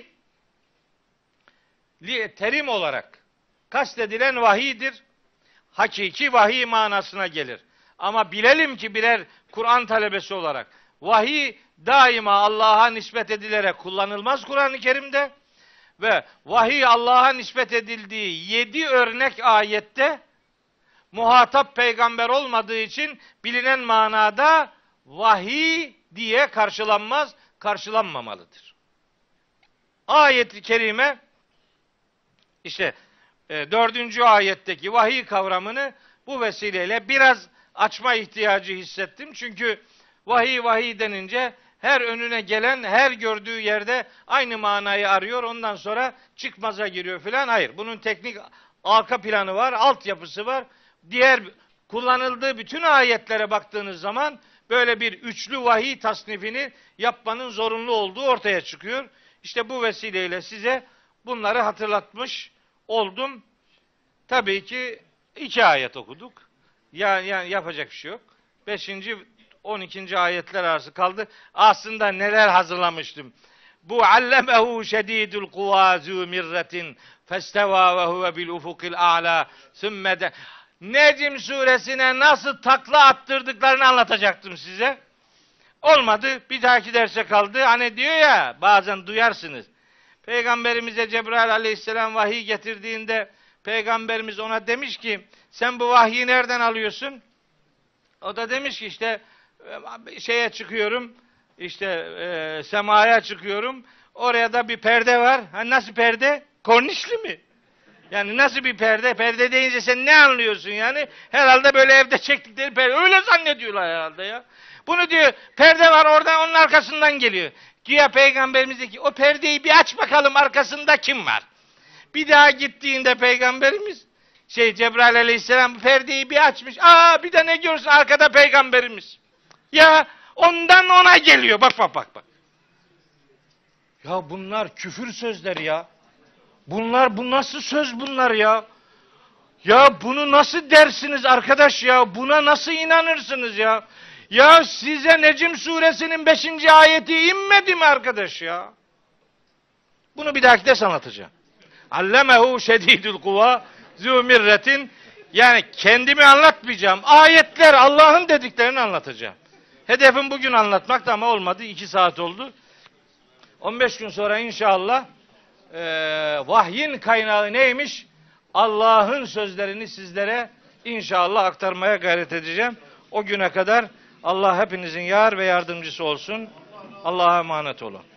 terim olarak kastedilen vahiydir. Hakiki vahiy manasına gelir. Ama bilelim ki birer Kur'an talebesi olarak vahiy daima Allah'a nispet edilerek kullanılmaz Kur'an-ı Kerim'de ve vahiy Allah'a nispet edildiği yedi örnek ayette muhatap peygamber olmadığı için bilinen manada vahiy diye karşılanmaz, karşılanmamalıdır. Ayet-i kerime işte e, dördüncü ayetteki vahiy kavramını bu vesileyle biraz açma ihtiyacı hissettim. Çünkü vahiy vahiy denince her önüne gelen, her gördüğü yerde aynı manayı arıyor. Ondan sonra çıkmaza giriyor filan. Hayır. Bunun teknik arka planı var, altyapısı var. Diğer kullanıldığı bütün ayetlere baktığınız zaman böyle bir üçlü vahiy tasnifini yapmanın zorunlu olduğu ortaya çıkıyor. İşte bu vesileyle size bunları hatırlatmış oldum. Tabii ki iki ayet okuduk. Yani, yani yapacak bir şey yok. Beşinci, on ikinci ayetler arası kaldı. Aslında neler hazırlamıştım. Bu allemehu şedidul kuvva zu mirretin festeva ve huve bil ufukil a'la sümme de Necm suresine nasıl takla attırdıklarını anlatacaktım size. Olmadı. Bir dahaki derse kaldı. Hani diyor ya, bazen duyarsınız. Peygamberimize Cebrail aleyhisselam vahiy getirdiğinde Peygamberimiz ona demiş ki sen bu vahyi nereden alıyorsun? O da demiş ki işte şeye çıkıyorum, işte e, semaya çıkıyorum. Oraya da bir perde var. Ha, nasıl perde? Kornişli mi? Yani nasıl bir perde? Perde deyince sen ne anlıyorsun yani? Herhalde böyle evde çektikleri perde. Öyle zannediyorlar herhalde ya. Bunu diyor, perde var orada, onun arkasından geliyor. Güya Peygamberimiz diyor ki o perdeyi bir aç bakalım, arkasında kim var? Bir daha gittiğinde Peygamberimiz, şey Cebrail aleyhisselam bu perdeyi bir açmış. Aa, bir de ne görsün arkada Peygamberimiz. Ya ondan ona geliyor. Bak bak bak bak. Ya bunlar küfür sözleri ya. Bunlar, bu nasıl söz bunlar ya? Ya bunu nasıl dersiniz arkadaş ya? Buna nasıl inanırsınız ya? Ya size Necm suresinin beşinci ayeti inmedi mi arkadaş ya? Bunu bir dahaki ders anlatacağım. Allemehu şedidül kuvva zü mirretin, yani kendimi anlatmayacağım. Ayetler, Allah'ın dediklerini anlatacağım. Hedefim bugün anlatmak da ama olmadı. iki saat oldu. on beş gün sonra inşallah e, vahyin kaynağı neymiş? Allah'ın sözlerini sizlere inşallah aktarmaya gayret edeceğim. O güne kadar Allah hepinizin yar ve yardımcısı olsun. Allah'a emanet olun.